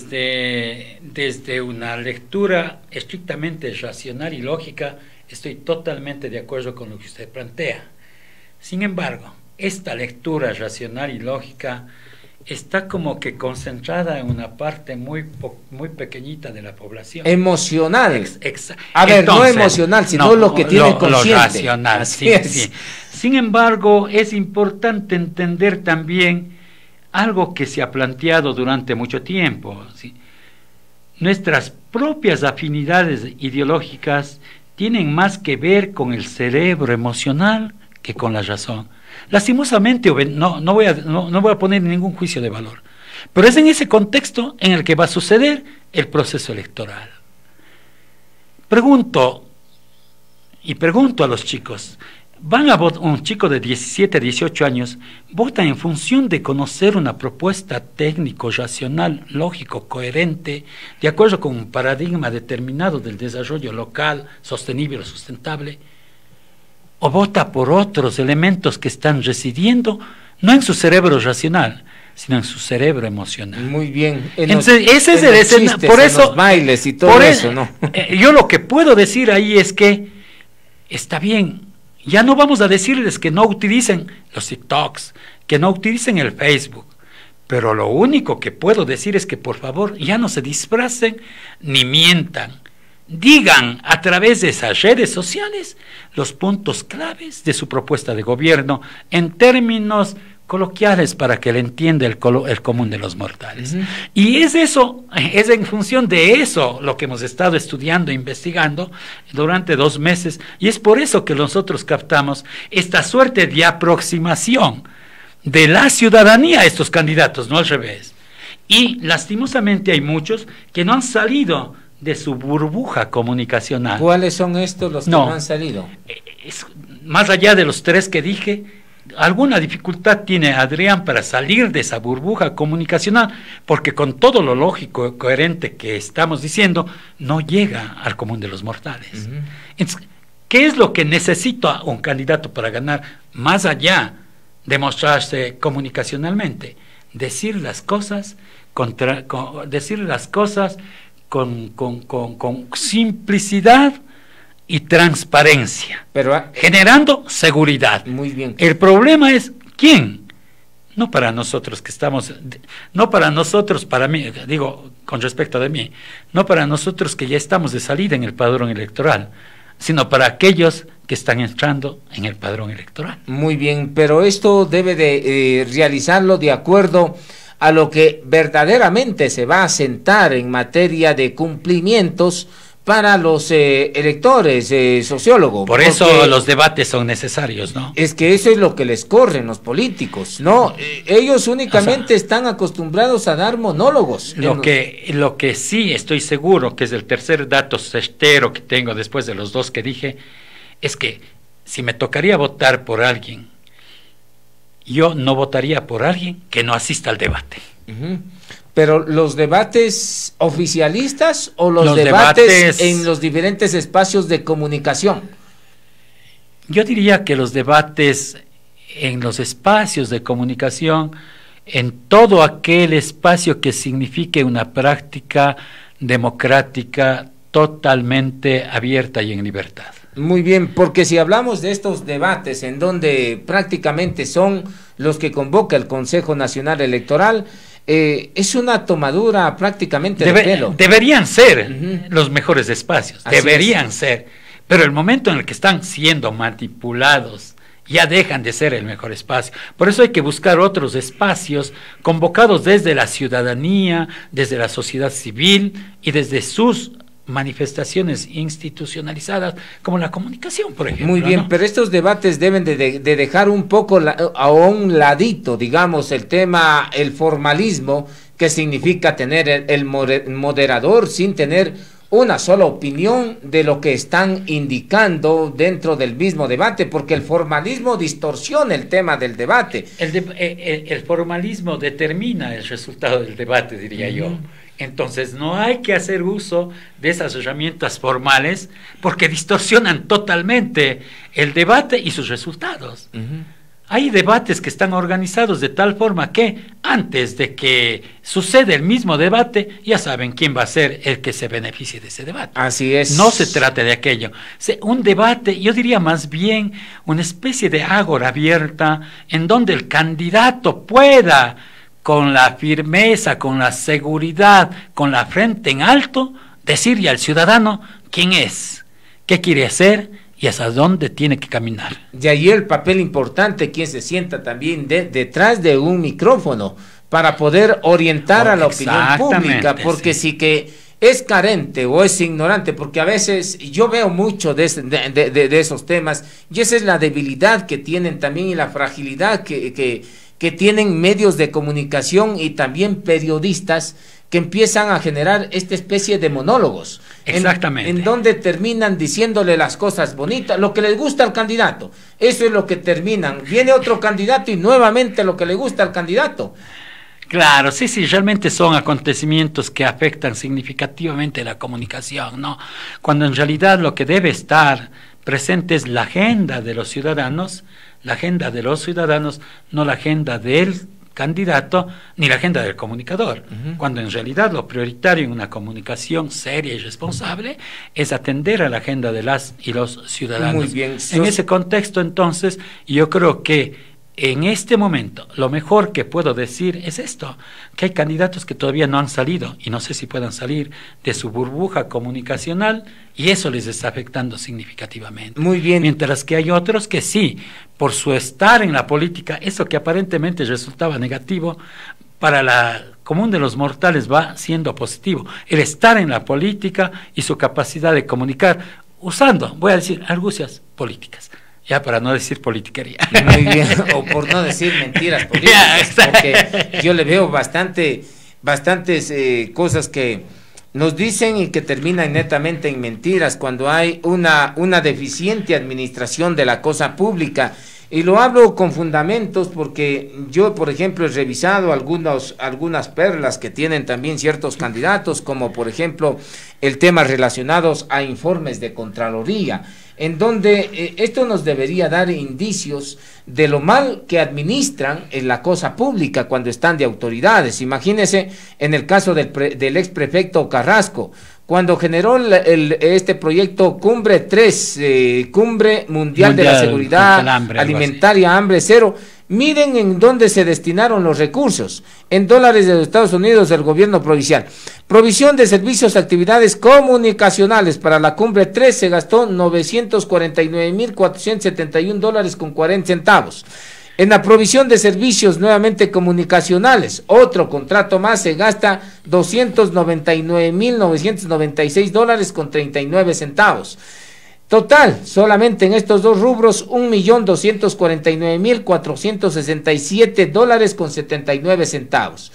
Desde, desde una lectura estrictamente racional y lógica, estoy totalmente de acuerdo con lo que usted plantea. Sin embargo, esta lectura racional y lógica está como que concentrada en una parte muy muy pequeñita de la población. Emocional. Ex, ex, a ver, entonces, no emocional, sino no, lo que tiene lo, consciente. Lo racional, sí, sí. Sin embargo, es importante entender también algo que se ha planteado durante mucho tiempo, ¿sí? Nuestras propias afinidades ideológicas tienen más que ver con el cerebro emocional que con la razón. Lastimosamente, no, no, voy a, no, no voy a poner ningún juicio de valor, pero es en ese contexto en el que va a suceder el proceso electoral. Pregunto, y pregunto a los chicos, ¿van a votar? Un chico de diecisiete, dieciocho años vota en función de conocer una propuesta técnico, racional, lógico, coherente, de acuerdo con un paradigma determinado del desarrollo local, sostenible o sustentable? ¿O vota por otros elementos que están residiendo, no en su cerebro racional, sino en su cerebro emocional? Muy bien. En Entonces, los, ese es el escenario. Por eso, los bailes y todo eso, ¿no? Eh, yo lo que puedo decir ahí es que está bien. Ya no vamos a decirles que no utilicen los TikToks, que no utilicen el Facebook. Pero lo único que puedo decir es que, por favor, ya no se disfracen ni mientan. Digan a través de esas redes sociales los puntos claves de su propuesta de gobierno en términos coloquiales para que le entienda el, el común de los mortales. Uh-huh. Y es eso, es en función de eso lo que hemos estado estudiando e investigando durante dos meses, y es por eso que nosotros captamos esta suerte de aproximación de la ciudadanía a estos candidatos, no al revés. Y lastimosamente hay muchos que no han salido de su burbuja comunicacional. ¿Cuáles son estos los que no, no han salido? Es, más allá de los tres que dije, alguna dificultad tiene Adrián para salir de esa burbuja comunicacional, porque con todo lo lógico y coherente que estamos diciendo, no llega al común de los mortales. Uh-huh. Entonces, ¿qué es lo que necesita un candidato para ganar, más allá de mostrarse comunicacionalmente? Decir las cosas, contra, con, decir las cosas con, con, con, con simplicidad y transparencia, pero, uh, generando seguridad. Muy bien. El problema es ¿quién? No para nosotros que estamos, no para nosotros, para mí, digo con respecto de mí, no para nosotros que ya estamos de salida en el padrón electoral, sino para aquellos que están entrando en el padrón electoral. Muy bien, pero esto debe de eh, realizarlo de acuerdo a lo que verdaderamente se va a sentar en materia de cumplimientos para los eh, electores, eh, sociólogos. Por eso los debates son necesarios, ¿no? Es que eso es lo que les corren los políticos, ¿no? Eh, ellos únicamente, o sea, están acostumbrados a dar monólogos. Lo que, lo que sí estoy seguro, que es el tercer dato certero que tengo después de los dos que dije, es que si me tocaría votar por alguien, yo no votaría por alguien que no asista al debate. Uh-huh. Pero los debates oficialistas o los, los debates, debates en los diferentes espacios de comunicación. Yo diría que los debates en los espacios de comunicación, en todo aquel espacio que signifique una práctica democrática totalmente abierta y en libertad. Muy bien, porque si hablamos de estos debates en donde prácticamente son los que convoca el Consejo Nacional Electoral, Eh, es una tomadura prácticamente Debe, de pelo. Deberían ser uh-huh. los mejores espacios, Así deberían es. ser, pero el momento en el que están siendo manipulados ya dejan de ser el mejor espacio. Por eso hay que buscar otros espacios convocados desde la ciudadanía, desde la sociedad civil y desde sus manifestaciones institucionalizadas como la comunicación, por ejemplo. Muy bien, ¿no? Pero estos debates deben de, de, de dejar un poco la, a un ladito, digamos, el tema, el formalismo, que significa tener el, el moderador sin tener una sola opinión de lo que están indicando dentro del mismo debate, porque el formalismo distorsiona el tema del debate. El, de, el, el formalismo determina el resultado del debate, diría uh-huh. yo. Entonces no hay que hacer uso de esas herramientas formales porque distorsionan totalmente el debate y sus resultados. Uh-huh. Hay debates que están organizados de tal forma que antes de que suceda el mismo debate ya saben quién va a ser el que se beneficie de ese debate. Así es. No se trata de aquello. Un debate, yo diría más bien una especie de ágora abierta en donde el candidato pueda, con la firmeza, con la seguridad, con la frente en alto, decirle al ciudadano quién es, qué quiere hacer y hasta dónde tiene que caminar. De ahí el papel importante, quien se sienta también de, detrás de un micrófono para poder orientar oh, a la opinión pública, porque sí. si que es carente o es ignorante, porque a veces yo veo mucho de, de, de, de esos temas y esa es la debilidad que tienen también y la fragilidad que... que que tienen medios de comunicación y también periodistas que empiezan a generar esta especie de monólogos. Exactamente. En, en donde terminan diciéndole las cosas bonitas, lo que les gusta al candidato. Eso es lo que terminan. Viene otro candidato y nuevamente lo que le gusta al candidato. Claro, sí, sí, realmente son acontecimientos que afectan significativamente la comunicación, ¿no? Cuando en realidad lo que debe estar presente es la agenda de los ciudadanos, la agenda de los ciudadanos, no la agenda del candidato ni la agenda del comunicador, uh-huh. cuando en realidad lo prioritario en una comunicación seria y responsable es atender a la agenda de las y los ciudadanos. Muy bien. En Sos... ese contexto, entonces, yo creo que en este momento lo mejor que puedo decir es esto, que hay candidatos que todavía no han salido y no sé si puedan salir de su burbuja comunicacional y eso les está afectando significativamente. Muy bien. Mientras que hay otros que sí, por su estar en la política, eso que aparentemente resultaba negativo, para la común de los mortales va siendo positivo. El estar en la política y su capacidad de comunicar usando, voy a decir, argucias políticas. Ya para no decir politiquería. Muy bien, o por no decir mentiras políticas, porque yo le veo bastante, bastantes eh, cosas que nos dicen y que terminan netamente en mentiras cuando hay una, una deficiente administración de la cosa pública. Y lo hablo con fundamentos porque yo, por ejemplo, he revisado algunos, algunas perlas que tienen también ciertos candidatos, como por ejemplo el tema relacionados a informes de Contraloría, en donde eh, esto nos debería dar indicios de lo mal que administran en la cosa pública cuando están de autoridades. Imagínense en el caso del, pre, del ex prefecto Carrasco, cuando generó el, el, este proyecto Cumbre tres, eh, Cumbre Mundial, Mundial de la Seguridad hambre, Alimentaria, Hambre Cero. Miren en dónde se destinaron los recursos, en dólares de los Estados Unidos del gobierno provincial. Provisión de servicios, actividades comunicacionales para la Cumbre tres se gastó novecientos cuarenta y nueve mil cuatrocientos setenta y un dólares con cuarenta centavos. En la provisión de servicios nuevamente comunicacionales, otro contrato más, se gasta doscientos noventa y nueve mil novecientos noventa y seis dólares con treinta y nueve centavos. Total, solamente en estos dos rubros, un millón doscientos cuarenta y nueve mil cuatrocientos sesenta y siete dólares con setenta y nueve centavos.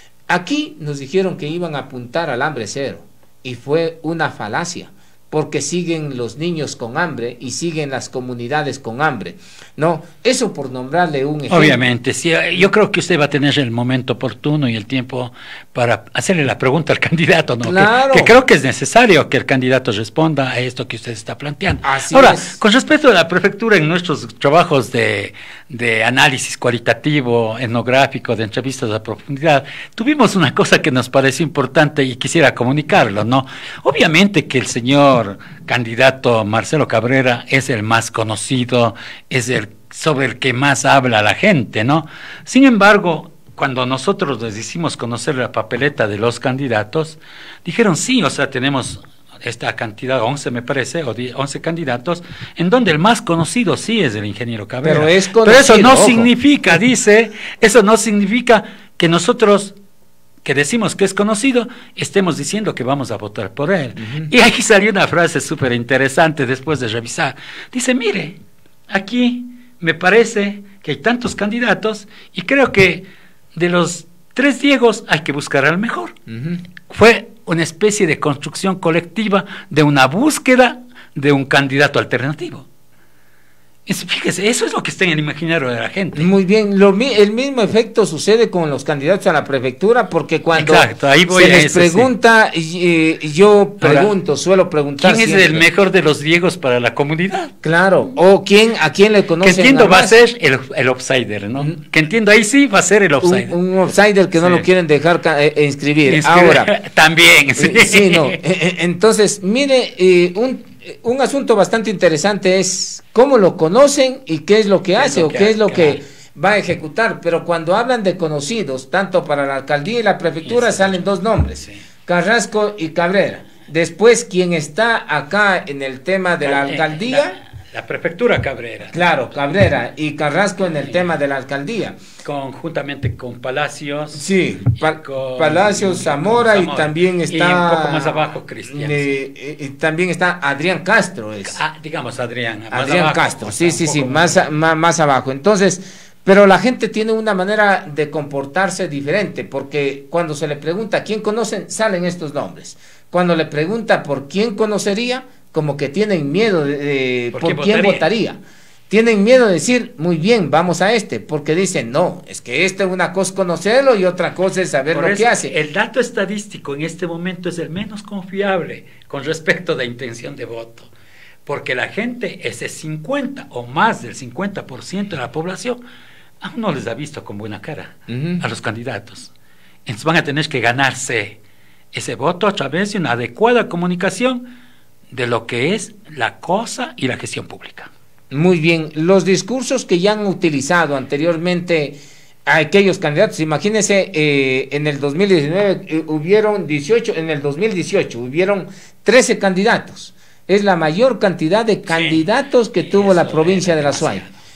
Aquí nos dijeron que iban a apuntar al hambre cero y fue una falacia, porque siguen los niños con hambre y siguen las comunidades con hambre. No, eso por nombrarle un ejemplo. Obviamente, sí, yo creo que usted va a tener el momento oportuno y el tiempo para hacerle la pregunta al candidato, ¿no? Claro. Que, que creo que es necesario que el candidato responda a esto que usted está planteando. Así Ahora, es. Con respecto a la prefectura, en nuestros trabajos de, de análisis cualitativo, etnográfico, de entrevistas a profundidad, tuvimos una cosa que nos pareció importante y quisiera comunicarlo, ¿no? Obviamente que el señor candidato Marcelo Cabrera es el más conocido, es el sobre el que más habla la gente, ¿no? Sin embargo, cuando nosotros les hicimos conocer la papeleta de los candidatos, dijeron sí, o sea, tenemos esta cantidad, once me parece, o once candidatos, en donde el más conocido sí es el ingeniero Cabrera. Pero, es conocido, Pero eso no ojo. significa, dice, eso no significa que nosotros que decimos que es conocido, estemos diciendo que vamos a votar por él. Uh-huh. Y aquí salió una frase súper interesante después de revisar. Dice, mire, aquí me parece que hay tantos candidatos y creo que de los tres Diegos hay que buscar al mejor. Uh-huh. Fue una especie de construcción colectiva de una búsqueda de un candidato alternativo. Es, fíjese, eso es lo que está en el imaginario de la gente. Muy bien, lo, el mismo efecto sucede con los candidatos a la prefectura, porque cuando Exacto, ahí voy se a les eso, pregunta, sí. eh, yo pregunto, Ahora, suelo preguntar ¿quién siempre, es el mejor de los Diegos para la comunidad? Claro, o quién, a quién le conocen. Que entiendo va a ser el, el outsider, ¿no? Mm. Que entiendo ahí sí va a ser el outsider. Un, un outsider que sí. no lo quieren dejar eh, inscribir. Inscribir. Ahora. También, sí. Eh, sí, no. Eh, entonces, mire, eh, un... Un asunto bastante interesante es cómo lo conocen y qué es lo que hace o qué es lo que va a ejecutar, pero cuando hablan de conocidos, tanto para la alcaldía y la prefectura, sí, salen dos nombres, sí. Carrasco y Cabrera. Después, quien está acá en el tema de la alcaldía... La, la prefectura Cabrera. Claro, Cabrera y Carrasco en el sí. tema de la alcaldía. Conjuntamente con Palacios. Sí, pa con Palacios, Zamora, Zamora y también está... Y un poco más abajo, Cristian. Eh, eh, y también está Adrián Castro. Es. Ah, digamos Adrián. Más Adrián abajo, Castro, sí, sí, sí, más, más, más, más abajo. Entonces, pero la gente tiene una manera de comportarse diferente, porque cuando se le pregunta quién conocen, salen estos nombres. Cuando le pregunta por quién conocería, como que tienen miedo de, de por, por quién votaría. votaría. Tienen miedo de decir, muy bien, vamos a este, porque dicen, no, es que este es una cosa conocerlo y otra cosa es saber por lo eso, que hace. El dato estadístico en este momento es el menos confiable con respecto a la intención de voto, porque la gente, ese cincuenta o más del cincuenta por ciento de la población, aún no les ha visto con buena cara uh-huh. a los candidatos. Entonces van a tener que ganarse ese voto a través de una adecuada comunicación de lo que es la cosa y la gestión pública. Muy bien, los discursos que ya han utilizado anteriormente a aquellos candidatos, imagínense, eh, en el dos mil diecinueve eh, hubieron dieciocho, en el dos mil dieciocho hubieron trece candidatos, es la mayor cantidad de candidatos sí, que tuvo la provincia de La Suay.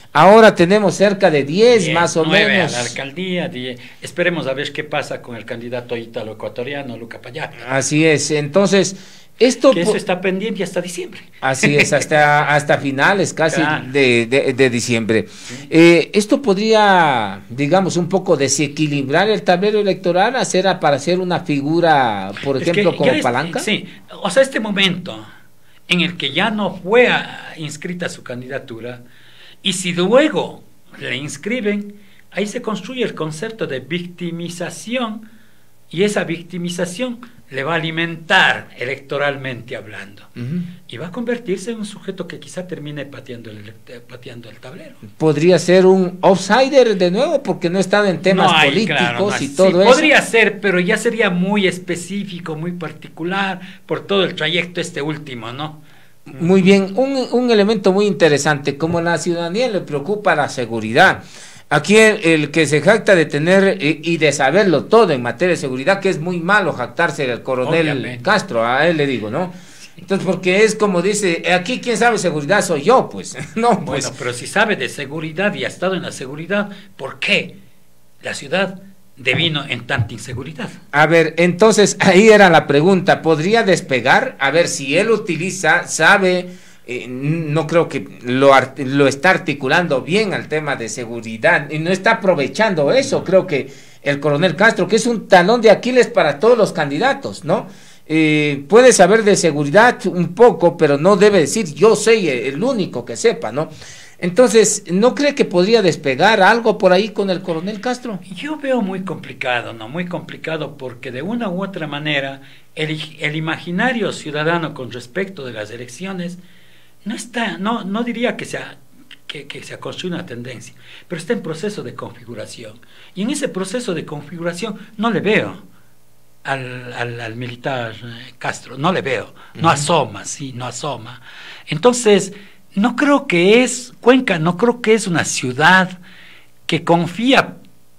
Ahora tenemos cerca de diez, diez, más o nueve menos. a la alcaldía, diez. Esperemos a ver qué pasa con el candidato ítalo-ecuatoriano, Luca Payá. Así es, entonces, esto... Que eso está pendiente hasta diciembre. Así es, hasta, hasta finales casi Claro. de, de, de diciembre. Sí. Eh, esto podría, digamos, un poco desequilibrar el tablero electoral, hacer aparecer una figura, por es ejemplo, como es, palanca. Sí, o sea, este momento en el que ya no fue a, inscrita su candidatura, y si luego le inscriben, ahí se construye el concepto de victimización, y esa victimización le va a alimentar electoralmente hablando, uh-huh. y va a convertirse en un sujeto que quizá termine pateando el, pateando el tablero. Podría ser un outsider de nuevo, porque no está en temas no hay, políticos claro, no y todo sí, eso. Podría ser, pero ya sería muy específico, muy particular, por todo el trayecto este último, ¿no? Muy bien, un, un elemento muy interesante, como a la ciudadanía le preocupa la seguridad. Aquí el, el que se jacta de tener y, y de saberlo todo en materia de seguridad, que es muy malo jactarse del coronel Obviamente. Castro, a él le digo, ¿no? Entonces, porque es como dice, aquí quien sabe seguridad soy yo, pues, no, pues. Bueno, pero si sabe de seguridad y ha estado en la seguridad, ¿por qué la ciudad devino en tanta inseguridad? A ver, entonces, ahí era la pregunta, ¿podría despegar? A ver, si él utiliza, sabe... Eh, no creo que lo, lo está articulando bien al tema de seguridad y no está aprovechando eso. Creo que el coronel Castro, que es un talón de Aquiles para todos los candidatos, ¿no? Eh, puede saber de seguridad un poco, pero no debe decir yo soy el único que sepa, ¿no? Entonces, ¿no cree que podría despegar algo por ahí con el coronel Castro? Yo veo muy complicado, ¿no? Muy complicado porque de una u otra manera el, el imaginario ciudadano con respecto de las elecciones no está, no, no diría que sea, que, que se ha construido una tendencia, pero está en proceso de configuración. Y en ese proceso de configuración no le veo al, al, al militar Castro, no le veo, no uh-huh. asoma, sí, no asoma. Entonces, no creo que es, Cuenca no creo que es una ciudad que confía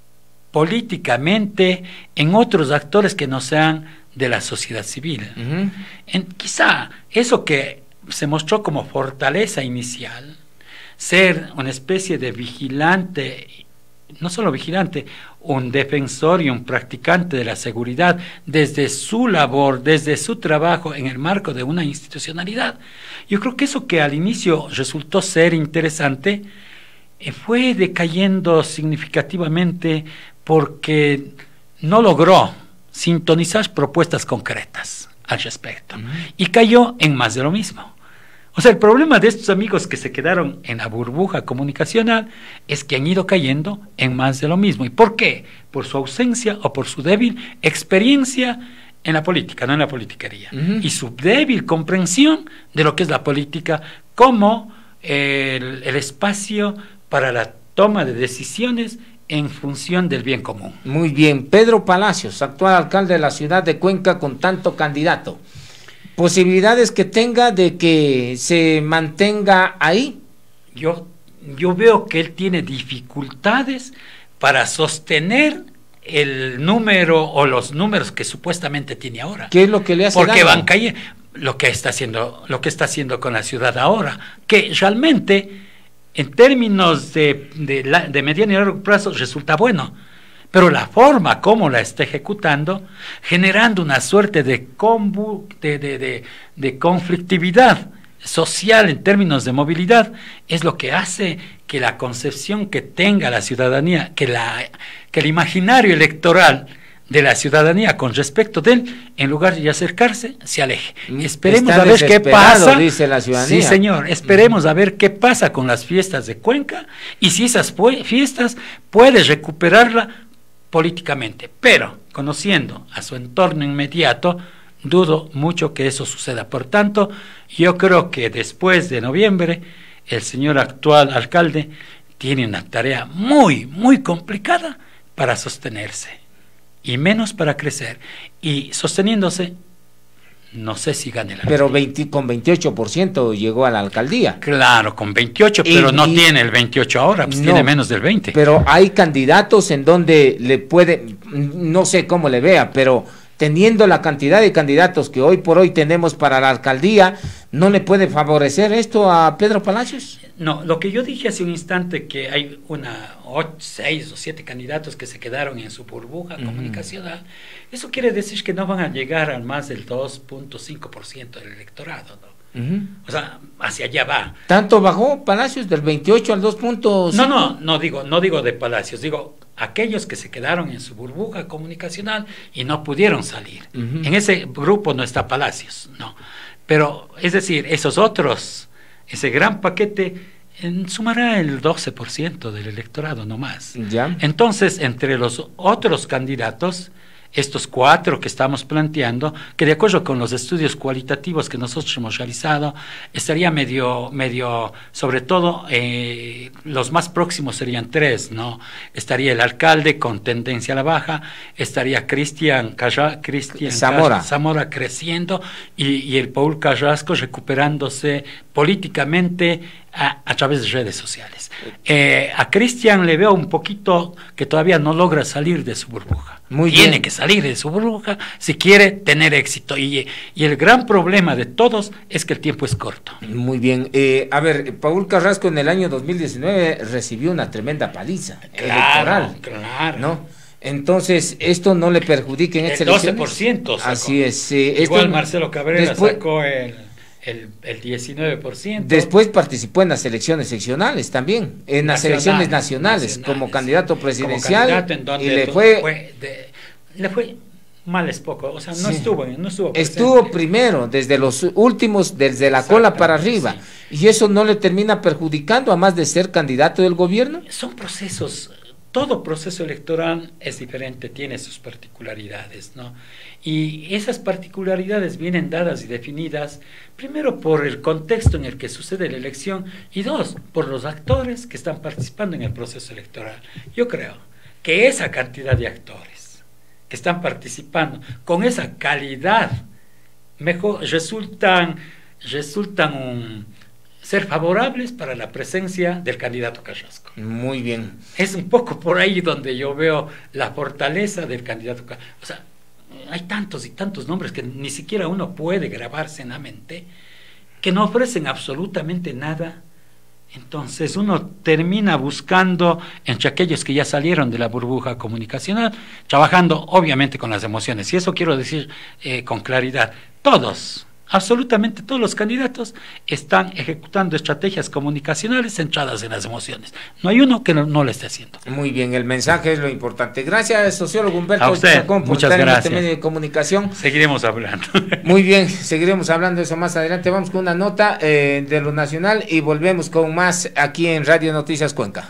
políticamente en otros actores que no sean de la sociedad civil. Uh-huh. En, quizá eso que se mostró como fortaleza inicial, ser una especie de vigilante, no solo vigilante, un defensor y un practicante de la seguridad desde su labor, desde su trabajo en el marco de una institucionalidad. Yo creo que eso que al inicio resultó ser interesante, eh, fue decayendo significativamente porque no logró sintonizar propuestas concretas al respecto, uh-huh. y cayó en más de lo mismo. O sea, el problema de estos amigos que se quedaron en la burbuja comunicacional es que han ido cayendo en más de lo mismo. ¿Y por qué? Por su ausencia o por su débil experiencia en la política, no en la politiquería, uh-huh. y su débil comprensión de lo que es la política como el, el espacio para la toma de decisiones en función del bien común. Muy bien. Pedro Palacios, actual alcalde de la ciudad de Cuenca con tanto candidato. ¿Posibilidades que tenga de que se mantenga ahí? Yo, yo veo que él tiene dificultades para sostener el número o los números que supuestamente tiene ahora. ¿Qué es lo que le hace Porque daño? van cayendo, lo que está haciendo, lo que está haciendo con la ciudad ahora, que realmente en términos de, de, la, de mediano y largo plazo resulta bueno, pero la forma como la está ejecutando, generando una suerte de, combu, de, de, de, de conflictividad social en términos de movilidad, es lo que hace que la concepción que tenga la ciudadanía, que, la, que el imaginario electoral de la ciudadanía con respecto de él, en lugar de acercarse, se aleje. Esperemos Está a ver qué pasa. Dice la ciudadanía. Sí, señor, esperemos uh-huh. a ver qué pasa con las fiestas de Cuenca y si esas fiestas puede recuperarla políticamente. Pero, conociendo a su entorno inmediato, dudo mucho que eso suceda. Por tanto, yo creo que después de noviembre, el señor actual alcalde tiene una tarea muy, muy complicada para sostenerse. Y menos para crecer, y sosteniéndose, no sé si gane la Pero veinte, con veintiocho por ciento llegó a la alcaldía. Claro, con veintiocho, y, pero no y, tiene el veintiocho ahora, pues no, tiene menos del veinte. Pero hay candidatos en donde le puede, no sé cómo le vea, pero teniendo la cantidad de candidatos que hoy por hoy tenemos para la alcaldía, ¿no le puede favorecer esto a Pedro Palacios? No, lo que yo dije hace un instante, que hay una ocho, seis o siete candidatos que se quedaron en su burbuja uh-huh. comunicacional, eso quiere decir que no van a llegar al más del dos punto cinco por ciento del electorado, ¿no? Uh-huh. O sea, hacia allá va. ¿Tanto bajó Palacios del veintiocho al dos punto cinco? No, no, no digo, no digo de Palacios, digo aquellos que se quedaron en su burbuja comunicacional y no pudieron salir. Uh-huh. En ese grupo no está Palacios, no. Pero, es decir, esos otros, ese gran paquete, en, sumará el doce por ciento del electorado, no más. ¿Ya? Entonces, entre los otros candidatos, estos cuatro que estamos planteando, que de acuerdo con los estudios cualitativos que nosotros hemos realizado, estaría medio, medio, sobre todo, eh, los más próximos serían tres, ¿no? Estaría el alcalde con tendencia a la baja, estaría Cristian Cristian Zamora. Zamora creciendo y, y el Paul Carrasco recuperándose políticamente a, a través de redes sociales. Eh, a Cristian le veo un poquito que todavía no logra salir de su burbuja. Muy Tiene bien. que salir de su burbuja si quiere tener éxito. Y, y el gran problema de todos es que el tiempo es corto. Muy bien. Eh, a ver, Paul Carrasco en el año dos mil diecinueve recibió una tremenda paliza Claro, electoral. claro. ¿No? Entonces, esto no le perjudica en estas el doce elecciones. por ciento sacó. Así es. Eh, Igual esto, Marcelo Cabrera después, sacó el, el, el diecinueve por ciento. Después participó en las elecciones seccionales también, en las Nacional, elecciones nacionales, nacionales, como candidato presidencial, como candidato en donde y le fue, fue de, le fue mal es poco, o sea, no sí, estuvo, no estuvo presente. Estuvo primero, desde los últimos, desde la cola para arriba, sí. Y eso no le termina perjudicando, a más de ser candidato del gobierno. Son procesos, todo proceso electoral es diferente, tiene sus particularidades, ¿no? Y esas particularidades vienen dadas y definidas, primero por el contexto en el que sucede la elección, y dos, por los actores que están participando en el proceso electoral. Yo creo que esa cantidad de actores que están participando con esa calidad, mejor resultan, resultan un, ser favorables para la presencia del candidato Carrasco. Muy bien. Es un poco por ahí donde yo veo la fortaleza del candidato Carrasco. O sea, hay tantos y tantos nombres que ni siquiera uno puede grabarse en la mente, que no ofrecen absolutamente nada. Entonces uno termina buscando entre aquellos que ya salieron de la burbuja comunicacional, trabajando obviamente con las emociones. Y eso quiero decir eh, con claridad. Todos, absolutamente todos los candidatos están ejecutando estrategias comunicacionales centradas en las emociones. No hay uno que no, no lo esté haciendo. Muy bien, el mensaje es lo importante. Gracias, sociólogo Humberto. A usted, Chacón, por muchas estar gracias. en este medio de comunicación. Seguiremos hablando. Muy bien, seguiremos hablando de eso más adelante. Vamos con una nota eh, de lo nacional y volvemos con más aquí en Radio Noticias Cuenca.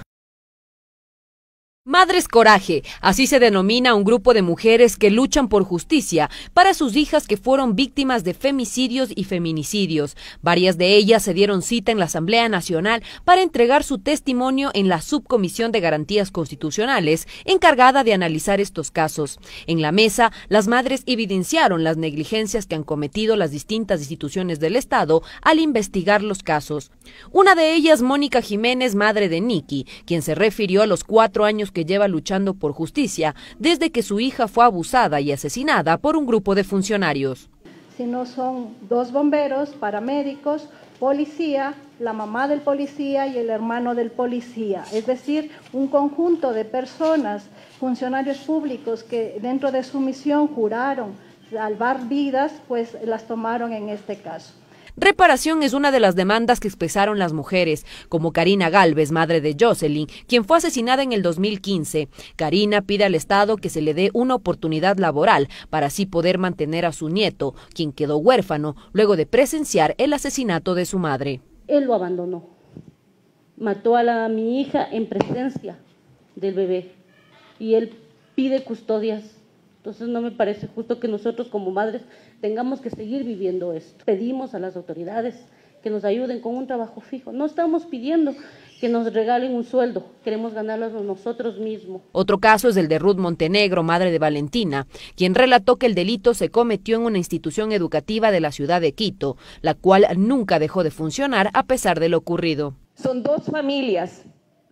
Madres Coraje, así se denomina un grupo de mujeres que luchan por justicia para sus hijas que fueron víctimas de femicidios y feminicidios. Varias de ellas se dieron cita en la Asamblea Nacional para entregar su testimonio en la Subcomisión de Garantías Constitucionales, encargada de analizar estos casos. En la mesa, las madres evidenciaron las negligencias que han cometido las distintas instituciones del Estado al investigar los casos. Una de ellas, Mónica Jiménez, madre de Nikki, quien se refirió a los cuatro años que lleva luchando por justicia desde que su hija fue abusada y asesinada por un grupo de funcionarios. Si no son dos bomberos, paramédicos, policía, la mamá del policía y el hermano del policía, es decir, un conjunto de personas, funcionarios públicos que dentro de su misión juraron salvar vidas, pues las tomaron en este caso. Reparación es una de las demandas que expresaron las mujeres, como Karina Galvez, madre de Jocelyn, quien fue asesinada en el dos mil quince. Karina pide al Estado que se le dé una oportunidad laboral para así poder mantener a su nieto, quien quedó huérfano luego de presenciar el asesinato de su madre. Él lo abandonó, mató a, la, a mi hija en presencia del bebé y él pide custodias. Entonces no me parece justo que nosotros como madres tengamos que seguir viviendo esto. Pedimos a las autoridades que nos ayuden con un trabajo fijo. No estamos pidiendo que nos regalen un sueldo, queremos ganarlo nosotros mismos. Otro caso es el de Ruth Montenegro, madre de Valentina, quien relató que el delito se cometió en una institución educativa de la ciudad de Quito, la cual nunca dejó de funcionar a pesar de lo ocurrido. Son dos familias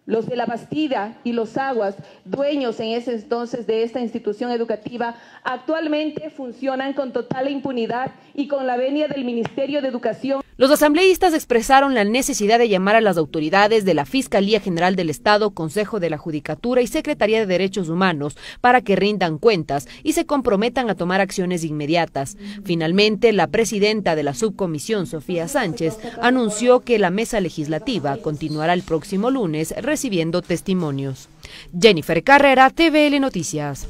Los de la Bastida y los Aguas, dueños en ese entonces de esta institución educativa, actualmente funcionan con total impunidad y con la venia del Ministerio de Educación. Los asambleístas expresaron la necesidad de llamar a las autoridades de la Fiscalía General del Estado, Consejo de la Judicatura y Secretaría de Derechos Humanos para que rindan cuentas y se comprometan a tomar acciones inmediatas. Finalmente, la presidenta de la subcomisión, Sofía Sánchez, anunció que la mesa legislativa continuará el próximo lunes recibiendo testimonios. Jennifer Carrera, T V L Noticias.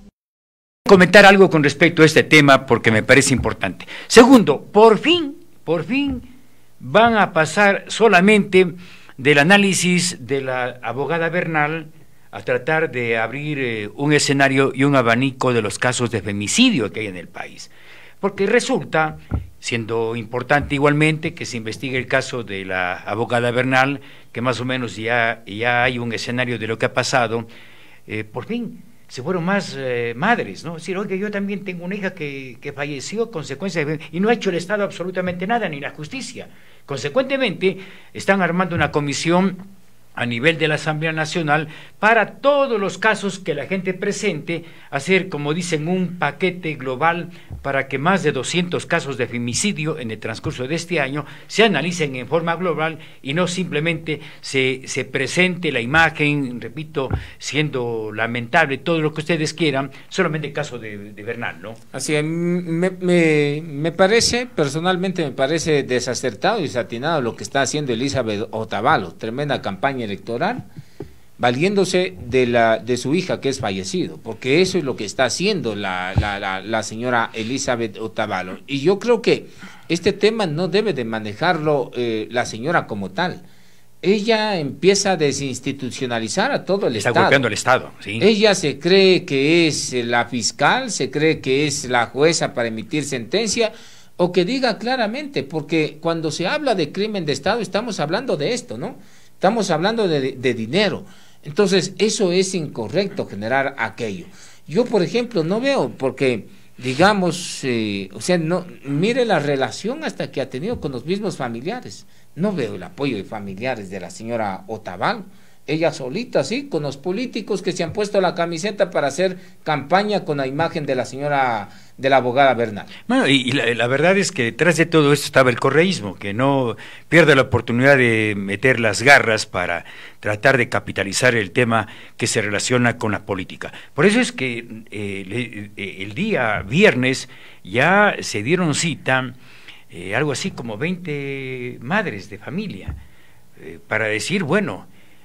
Comentar algo con respecto a este tema porque me parece importante. Segundo, por fin, por fin van a pasar solamente del análisis de la abogada Bernal a tratar de abrir eh, un escenario y un abanico de los casos de femicidio que hay en el país. Porque resulta, siendo importante igualmente, que se investigue el caso de la abogada Bernal, que más o menos ya, ya hay un escenario de lo que ha pasado, eh, por fin se fueron más eh, madres, ¿no? Es decir, oye, yo también tengo una hija que, que falleció a consecuencia de... y no ha hecho el Estado absolutamente nada, ni la justicia. Consecuentemente, están armando una comisión a nivel de la Asamblea Nacional para todos los casos que la gente presente, hacer, como dicen, un paquete global para que más de doscientos casos de femicidio en el transcurso de este año se analicen en forma global y no simplemente se, se presente la imagen, repito, siendo lamentable todo lo que ustedes quieran, solamente el caso de, de Bernal, ¿no? Así es, me, me, me parece, personalmente me parece desacertado y desatinado lo que está haciendo Elizabeth Otavalo, tremenda campaña electoral, valiéndose de la de su hija que es fallecido, porque eso es lo que está haciendo la, la, la, la señora Elizabeth Otavalo. Y yo creo que este tema no debe de manejarlo eh, la señora como tal. Ella empieza a desinstitucionalizar a todo el está Estado. Está golpeando al Estado, sí. Ella se cree que es la fiscal, se cree que es la jueza para emitir sentencia, o que diga claramente, porque cuando se habla de crimen de Estado estamos hablando de esto, ¿no? Estamos hablando de, de dinero. Entonces, eso es incorrecto, generar aquello. Yo, por ejemplo, no veo, porque, digamos, eh, o sea, no mire la relación hasta que ha tenido con los mismos familiares. No veo el apoyo de familiares de la señora Otavalo. Ella solita, sí, con los políticos que se han puesto la camiseta para hacer campaña con la imagen de la señora, de la abogada Bernal. Bueno, y, y la, la verdad es que detrás de todo esto estaba el correísmo, que no pierde la oportunidad de meter las garras para tratar de capitalizar el tema que se relaciona con la política. Por eso es que eh, le, eh, el día viernes ya se dieron cita eh, algo así como veinte madres de familia eh, para decir, bueno,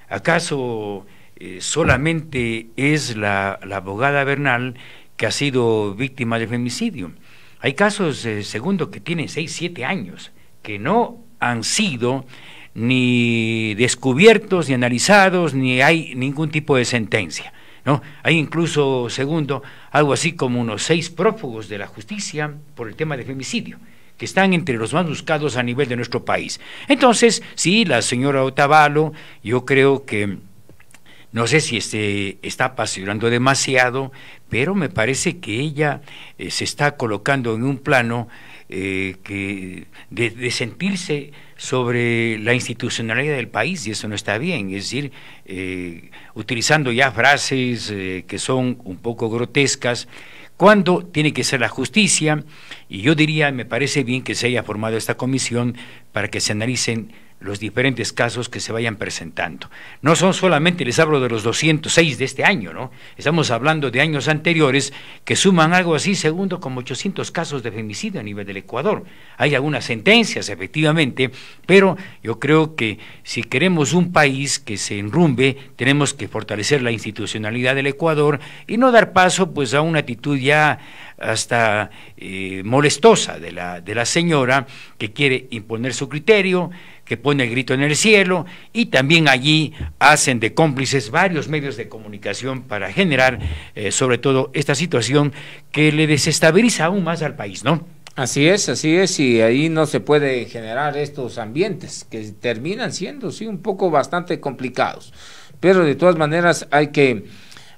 ¿acaso eh, solamente es la, la abogada Bernal que ha sido víctima de femicidio? Hay casos, eh, segundo, que tienen seis, siete años, que no han sido ni descubiertos, ni analizados, ni hay ningún tipo de sentencia, ¿no? Hay incluso, segundo, algo así como unos seis prófugos de la justicia por el tema de femicidio, que están entre los más buscados a nivel de nuestro país. Entonces, sí, la señora Otavalo, yo creo que, no sé si este, está apasionando demasiado, pero me parece que ella eh, se está colocando en un plano eh, que de, de sentirse sobre la institucionalidad del país, y eso no está bien, es decir, eh, utilizando ya frases eh, que son un poco grotescas, cuando tiene que ser la justicia, y yo diría, me parece bien que se haya formado esta comisión para que se analicen los diferentes casos que se vayan presentando. No son solamente, les hablo de los doscientos seis de este año, ¿no? Estamos hablando de años anteriores que suman algo así, segundo, como ochocientos casos de femicidio a nivel del Ecuador. Hay algunas sentencias, efectivamente, pero yo creo que si queremos un país que se enrumbe, tenemos que fortalecer la institucionalidad del Ecuador y no dar paso pues a una actitud ya hasta eh, molestosa de la, de la señora que quiere imponer su criterio, que pone el grito en el cielo, y también allí hacen de cómplices varios medios de comunicación para generar eh, sobre todo esta situación que le desestabiliza aún más al país, ¿no? Así es, así es, y ahí no se puede generar estos ambientes que terminan siendo, sí, un poco bastante complicados, pero de todas maneras hay que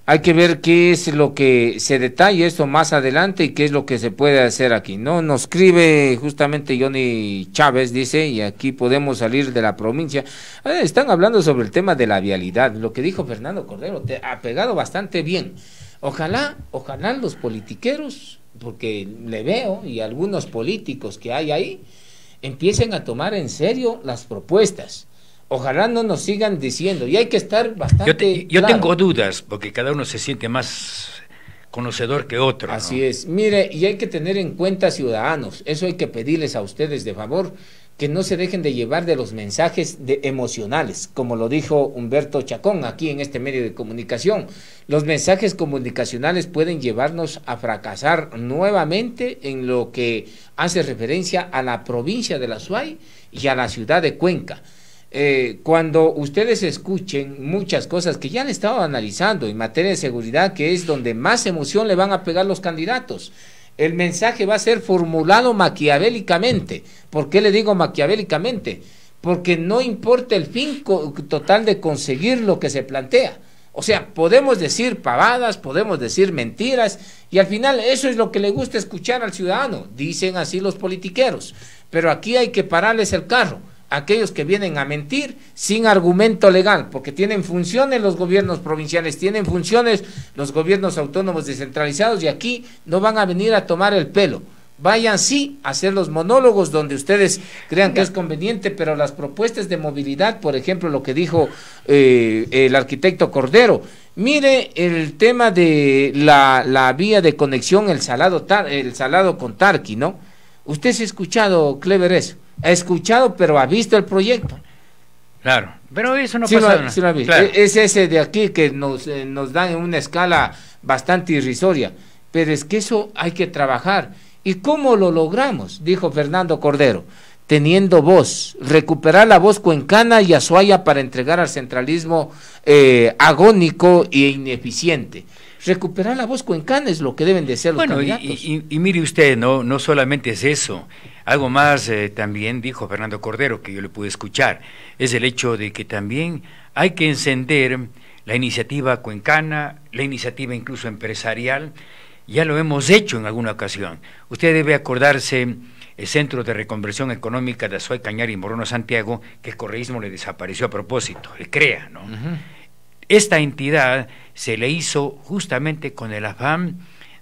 Hay que ver qué es lo que se detalla esto más adelante y qué es lo que se puede hacer aquí, ¿no? Nos escribe justamente Johnny Chávez, dice, y aquí podemos salir de la provincia. Eh, están hablando sobre el tema de la vialidad, lo que dijo Fernando Cordero, te ha pegado bastante bien. Ojalá, ojalá los politiqueros, porque le veo, y algunos políticos que hay ahí, empiecen a tomar en serio las propuestas. Ojalá no nos sigan diciendo, y hay que estar bastante Yo, te, yo claro. tengo dudas, porque cada uno se siente más conocedor que otro. Así ¿no? es. Mire, y hay que tener en cuenta, ciudadanos, eso hay que pedirles a ustedes de favor, que no se dejen de llevar de los mensajes de emocionales, como lo dijo Humberto Chacón aquí en este medio de comunicación. Los mensajes comunicacionales pueden llevarnos a fracasar nuevamente en lo que hace referencia a la provincia de la Azuay y a la ciudad de Cuenca. Eh, cuando ustedes escuchen muchas cosas que ya han estado analizando en materia de seguridad, que es donde más emoción le van a pegar los candidatos, el mensaje va a ser formulado maquiavélicamente. ¿Por qué le digo maquiavélicamente? Porque no importa el fin total de conseguir lo que se plantea. O sea, podemos decir pavadas, podemos decir mentiras, y al final eso es lo que le gusta escuchar al ciudadano, dicen así los politiqueros. Pero aquí hay que pararles el carro. Aquellos que vienen a mentir sin argumento legal, porque tienen funciones los gobiernos provinciales, tienen funciones los gobiernos autónomos descentralizados, y aquí no van a venir a tomar el pelo. Vayan sí a hacer los monólogos donde ustedes crean que es conveniente, pero las propuestas de movilidad, por ejemplo, lo que dijo eh, el arquitecto Cordero, mire el tema de la, la vía de conexión, el salado, tar, el salado con Tarqui, ¿no? Usted se ha escuchado, Clever, eso. Ha escuchado, pero ha visto el proyecto. Claro, pero eso no sí pasa lo, nada. Sí lo ha visto. Claro. Es ese de aquí que nos, eh, nos dan en una escala bastante irrisoria, pero es que eso hay que trabajar. ¿Y cómo lo logramos? Dijo Fernando Cordero, teniendo voz, recuperar la voz cuencana y azuaya para entregar al centralismo eh, agónico e ineficiente. Recuperar la voz cuencana es lo que deben de ser los bueno, candidatos. Y, y, y mire usted, no, no solamente es eso, algo más eh, también dijo Fernando Cordero, que yo le pude escuchar, es el hecho de que también hay que encender la iniciativa cuencana, la iniciativa incluso empresarial. Ya lo hemos hecho en alguna ocasión. Usted debe acordarse el Centro de Reconversión Económica de Azuay, Cañar y Morona Santiago, que el correísmo le desapareció a propósito, el CREA, ¿no? Uh-huh. Esta entidad se le hizo justamente con el afán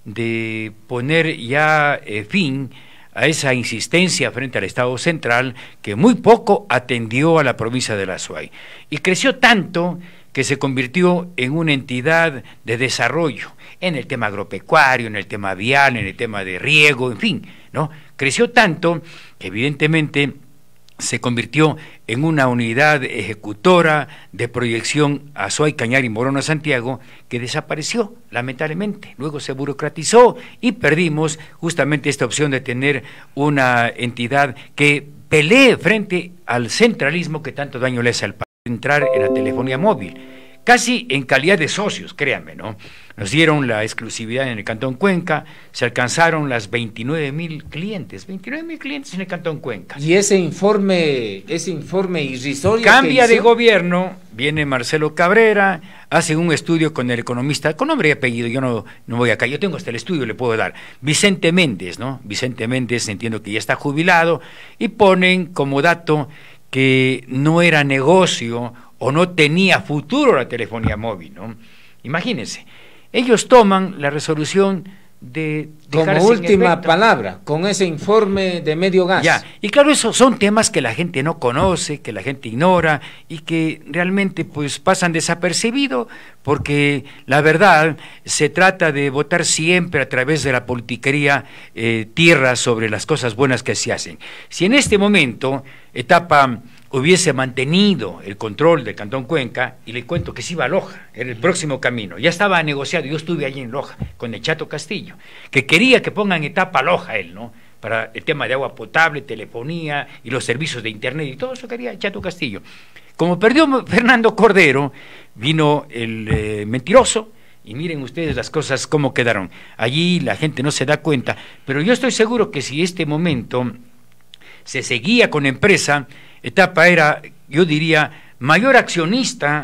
de poner ya eh, fin a esa insistencia frente al Estado central, que muy poco atendió a la provincia de la Azuay. Y creció tanto que se convirtió en una entidad de desarrollo, en el tema agropecuario, en el tema vial, en el tema de riego, en fin, ¿no? Creció tanto que evidentemente se convirtió en una unidad ejecutora de proyección Azuay, Cañar y Morona Santiago, que desapareció lamentablemente. Luego se burocratizó y perdimos justamente esta opción de tener una entidad que pelee frente al centralismo que tanto daño le hace al país. Entrar en la telefonía móvil, casi en calidad de socios, créanme, ¿no? Nos dieron la exclusividad en el Cantón Cuenca, se alcanzaron las veintinueve mil clientes, veintinueve mil clientes en el Cantón Cuenca. Y ese informe, ese informe irrisorio cambia de gobierno, viene Marcelo Cabrera, hace un estudio con el economista, con nombre y apellido, yo no, no voy acá, yo tengo hasta el estudio, le puedo dar, Vicente Méndez, ¿no? Vicente Méndez, entiendo que ya está jubilado, y ponen como dato que no era negocio o no tenía futuro la telefonía móvil, ¿no? Imagínense, ellos toman la resolución de dejar como última efecto. palabra, con ese informe de medio gas. Ya, y claro, esos son temas que la gente no conoce, que la gente ignora y que realmente pues pasan desapercibidos, porque la verdad se trata de votar siempre a través de la politiquería eh, tierra sobre las cosas buenas que se hacen. Si en este momento etapa hubiese mantenido el control del Cantón Cuenca, y le cuento que se iba a Loja, era el próximo camino, ya estaba negociado, yo estuve allí en Loja con el Chato Castillo, que quería que pongan etapa Loja él, ¿no? Para el tema de agua potable, telefonía y los servicios de internet y todo eso quería el Chato Castillo. Como perdió Fernando Cordero, vino el eh, mentiroso, y miren ustedes las cosas cómo quedaron. Allí la gente no se da cuenta, pero yo estoy seguro que si este momento se seguía con empresa, etapa era, yo diría, mayor accionista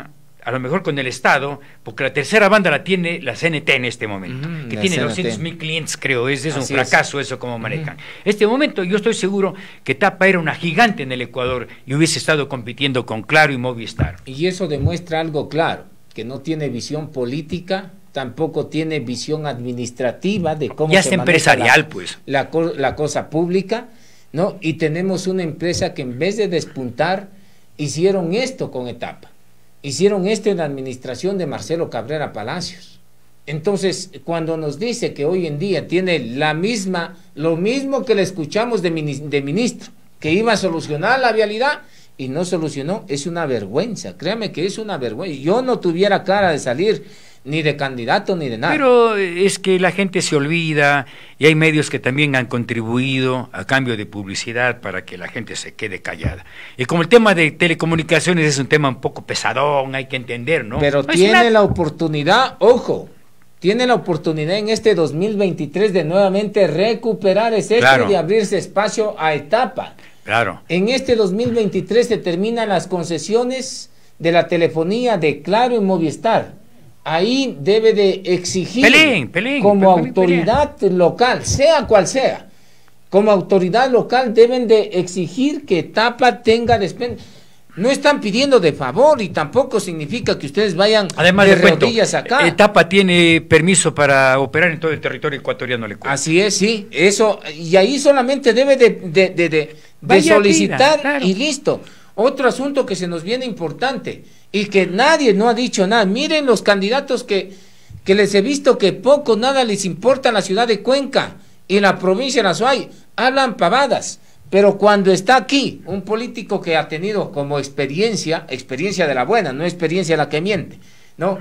a lo mejor con el Estado, porque la tercera banda la tiene la C N T en este momento, uh-huh, que tiene doscientos mil clientes, creo, es, es un fracaso es. eso como manejan. Uh-huh. Este momento yo estoy seguro que Tapa era una gigante en el Ecuador y hubiese estado compitiendo con Claro y Movistar. Y eso demuestra algo claro, que no tiene visión política, tampoco tiene visión administrativa de cómo ya se es empresarial, la, pues. La, la cosa pública, ¿no? Y tenemos una empresa que en vez de despuntar, hicieron esto con Etapa. Hicieron esto en la administración de Marcelo Cabrera Palacios. Entonces, cuando nos dice que hoy en día tiene la misma, lo mismo que le escuchamos de, de ministro, que iba a solucionar la vialidad y no solucionó, es una vergüenza. Créame que es una vergüenza. Yo no tuviera cara de salir ni de candidato ni de nada. Pero es que la gente se olvida y hay medios que también han contribuido a cambio de publicidad para que la gente se quede callada. Y como el tema de telecomunicaciones es un tema un poco pesadón, hay que entender, ¿no? Pero no tiene una... la oportunidad, ojo, tiene la oportunidad en este dos mil veintitrés de nuevamente recuperar ese claro. hecho y abrirse espacio a Etapa. Claro. En este dos mil veintitrés se terminan las concesiones de la telefonía de Claro y Movistar. Ahí debe de exigir peleen, peleen, como peleen, autoridad peleen. local, sea cual sea, como autoridad local deben de exigir que Etapa tenga despen... No están pidiendo de favor y tampoco significa que ustedes vayan Además, de cuento, rodillas acá. Etapa tiene permiso para operar en todo el territorio ecuatoriano. Le cuento. Así es, sí, eso, y ahí solamente debe de, de, de, de, de solicitar pida, claro. y listo. Otro asunto que se nos viene importante y que nadie no ha dicho nada. Miren los candidatos que, que les he visto que poco, nada les importa en la ciudad de Cuenca y en la provincia de La Suay. Hablan pavadas, pero cuando está aquí un político que ha tenido como experiencia, experiencia de la buena, no experiencia de la que miente, ¿no?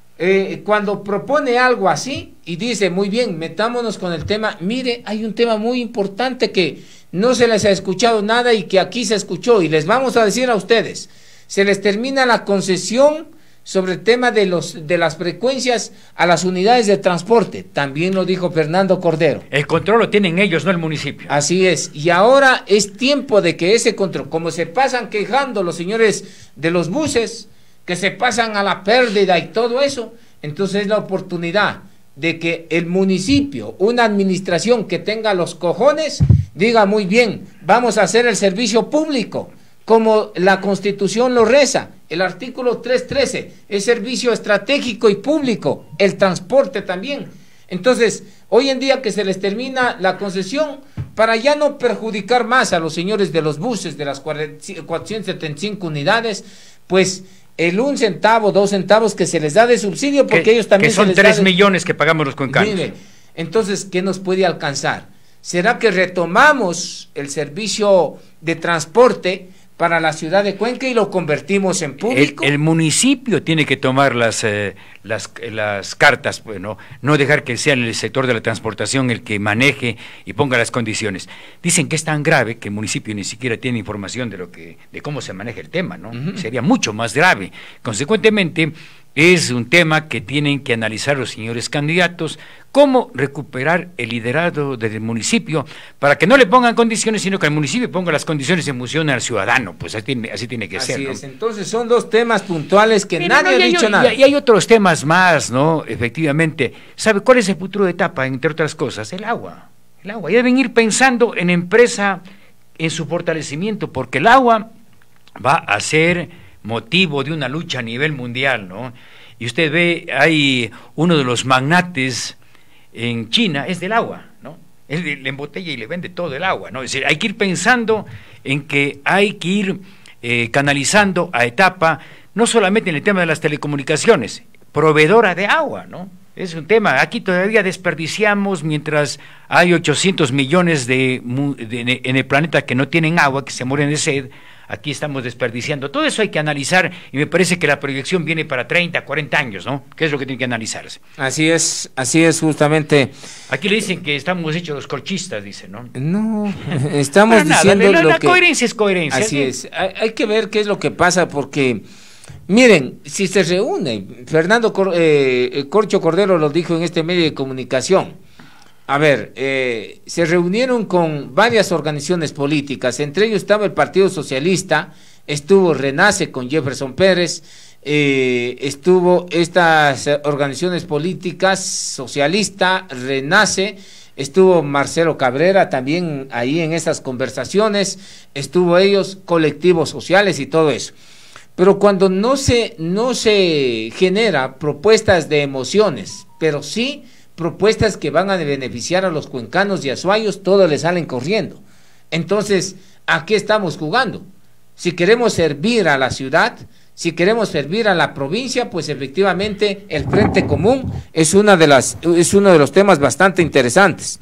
Eh, cuando propone algo así y dice, muy bien, metámonos con el tema, mire, hay un tema muy importante que no se les ha escuchado nada y que aquí se escuchó y les vamos a decir a ustedes, se les termina la concesión sobre el tema de los de las frecuencias a las unidades de transporte, también lo dijo Fernando Cordero. El control lo tienen ellos, no el municipio. Así es, y ahora es tiempo de que ese control, como se pasan quejando los señores de los buses, que se pasan a la pérdida y todo eso, entonces es la oportunidad de que el municipio, una administración que tenga los cojones, diga muy bien, vamos a hacer el servicio público, como la Constitución lo reza, el artículo trescientos trece, es servicio estratégico y público, el transporte también. Entonces, hoy en día que se les termina la concesión, para ya no perjudicar más a los señores de los buses, de las cuatrocientas setenta y cinco unidades, pues el un centavo, dos centavos que se les da de subsidio, porque que, ellos también que son se les tres da de... millones que pagamos los cuencanos. Mire, entonces, ¿qué nos puede alcanzar? ¿Será que retomamos el servicio de transporte para la ciudad de Cuenca y lo convertimos en público? El, el municipio tiene que tomar las, eh, las, las cartas, pues, ¿no? no dejar que sea el sector de la transportación el que maneje y ponga las condiciones. Dicen que es tan grave que el municipio ni siquiera tiene información de lo que de cómo se maneja el tema, ¿no? Uh-huh. Sería mucho más grave. Consecuentemente, es un tema que tienen que analizar los señores candidatos, cómo recuperar el liderazgo del municipio, para que no le pongan condiciones, sino que el municipio ponga las condiciones en función al ciudadano, pues así tiene, así tiene que así ser. ¿no? Es, entonces son dos temas puntuales que Mira, nadie no, ha dicho hay, nada. Y, y hay otros temas más, ¿no? Efectivamente, ¿sabe cuál es el futuro de Etapa, entre otras cosas? El agua, el agua, y deben ir pensando en empresa, en su fortalecimiento, porque el agua va a ser motivo de una lucha a nivel mundial, ¿no? Y usted ve, hay uno de los magnates en China, es del agua, ¿no? Él le embotella y le vende todo el agua, ¿no? Es decir, hay que ir pensando en que hay que ir eh, canalizando a Etapa, no solamente en el tema de las telecomunicaciones, proveedora de agua, ¿no? Es un tema, aquí todavía desperdiciamos mientras hay ochocientos millones de, de, en el planeta que no tienen agua, que se mueren de sed. Aquí estamos desperdiciando. Todo eso hay que analizar y me parece que la proyección viene para treinta, cuarenta años, ¿no? ¿Qué es lo que tiene que analizarse? Así es, así es justamente. Aquí le dicen que estamos hechos los colchistas, dicen, ¿no? No, estamos nada, diciendo la, lo la que... coherencia es coherencia. Así es, hay, hay que ver qué es lo que pasa porque, miren, si se reúne, Fernando Cor, eh, Corcho Cordero lo dijo en este medio de comunicación. A ver, eh, se reunieron con varias organizaciones políticas, entre ellos estaba el Partido Socialista, estuvo Renace con Jefferson Pérez, eh, estuvo estas organizaciones políticas, Socialista, Renace, estuvo Marcelo Cabrera también ahí en esas conversaciones, estuvo ellos, colectivos sociales y todo eso. Pero cuando no se, no se genera propuestas de emociones, pero sí propuestas que van a beneficiar a los cuencanos y azuayos, todos les salen corriendo. Entonces, ¿a qué estamos jugando? Si queremos servir a la ciudad, si queremos servir a la provincia, pues efectivamente el Frente Común es una de las, es uno de los temas bastante interesantes.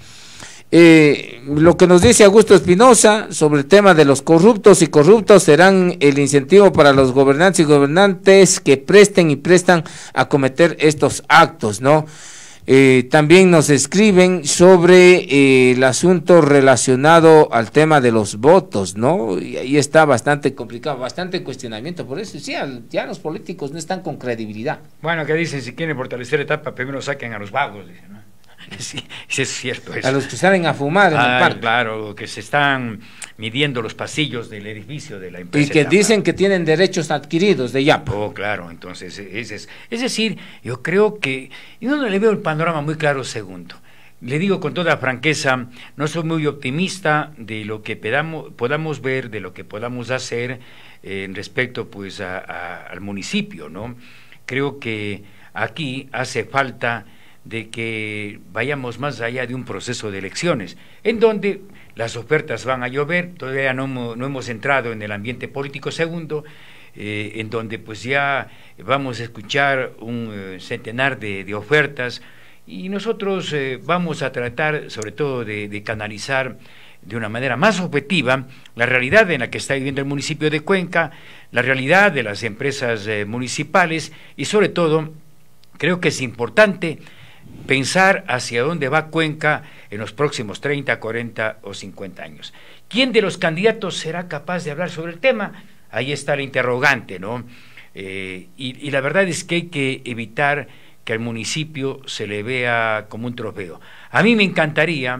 Eh, lo que nos dice Augusto Espinosa sobre el tema de los corruptos y corruptos serán el incentivo para los gobernantes y gobernantes que presten y prestan a cometer estos actos, ¿no? Eh, también nos escriben sobre eh, el asunto relacionado al tema de los votos, ¿no? Y ahí está bastante complicado, bastante cuestionamiento, por eso sí, ya los políticos no están con credibilidad. Bueno, que dicen, si quieren fortalecer la etapa, primero saquen a los vagos, dicen, ¿no? Sí, sí, es cierto eso. A los que salen a fumar en ah, el parque. Claro, que se están midiendo los pasillos del edificio de la empresa. Y que etapa. Dicen que tienen derechos adquiridos de Yapo. Oh, claro, entonces, es, es, es decir, yo creo que, yo no le veo el panorama muy claro segundo. Le digo con toda franqueza, no soy muy optimista de lo que podamos, podamos ver, de lo que podamos hacer eh, en respecto pues a, a, al municipio, ¿no? Creo que aquí hace falta de que vayamos más allá de un proceso de elecciones, en donde las ofertas van a llover, todavía no hemos, no hemos entrado en el ambiente político segundo, eh, en donde pues ya vamos a escuchar un eh, centenar de, de ofertas, y nosotros eh, vamos a tratar sobre todo de, de canalizar de una manera más objetiva la realidad en la que está viviendo el municipio de Cuenca, la realidad de las empresas eh, municipales, y sobre todo creo que es importante pensar hacia dónde va Cuenca en los próximos treinta, cuarenta o cincuenta años. ¿Quién de los candidatos será capaz de hablar sobre el tema? Ahí está el interrogante, ¿no? Eh, y, y la verdad es que hay que evitar que al municipio se le vea como un trofeo. A mí me encantaría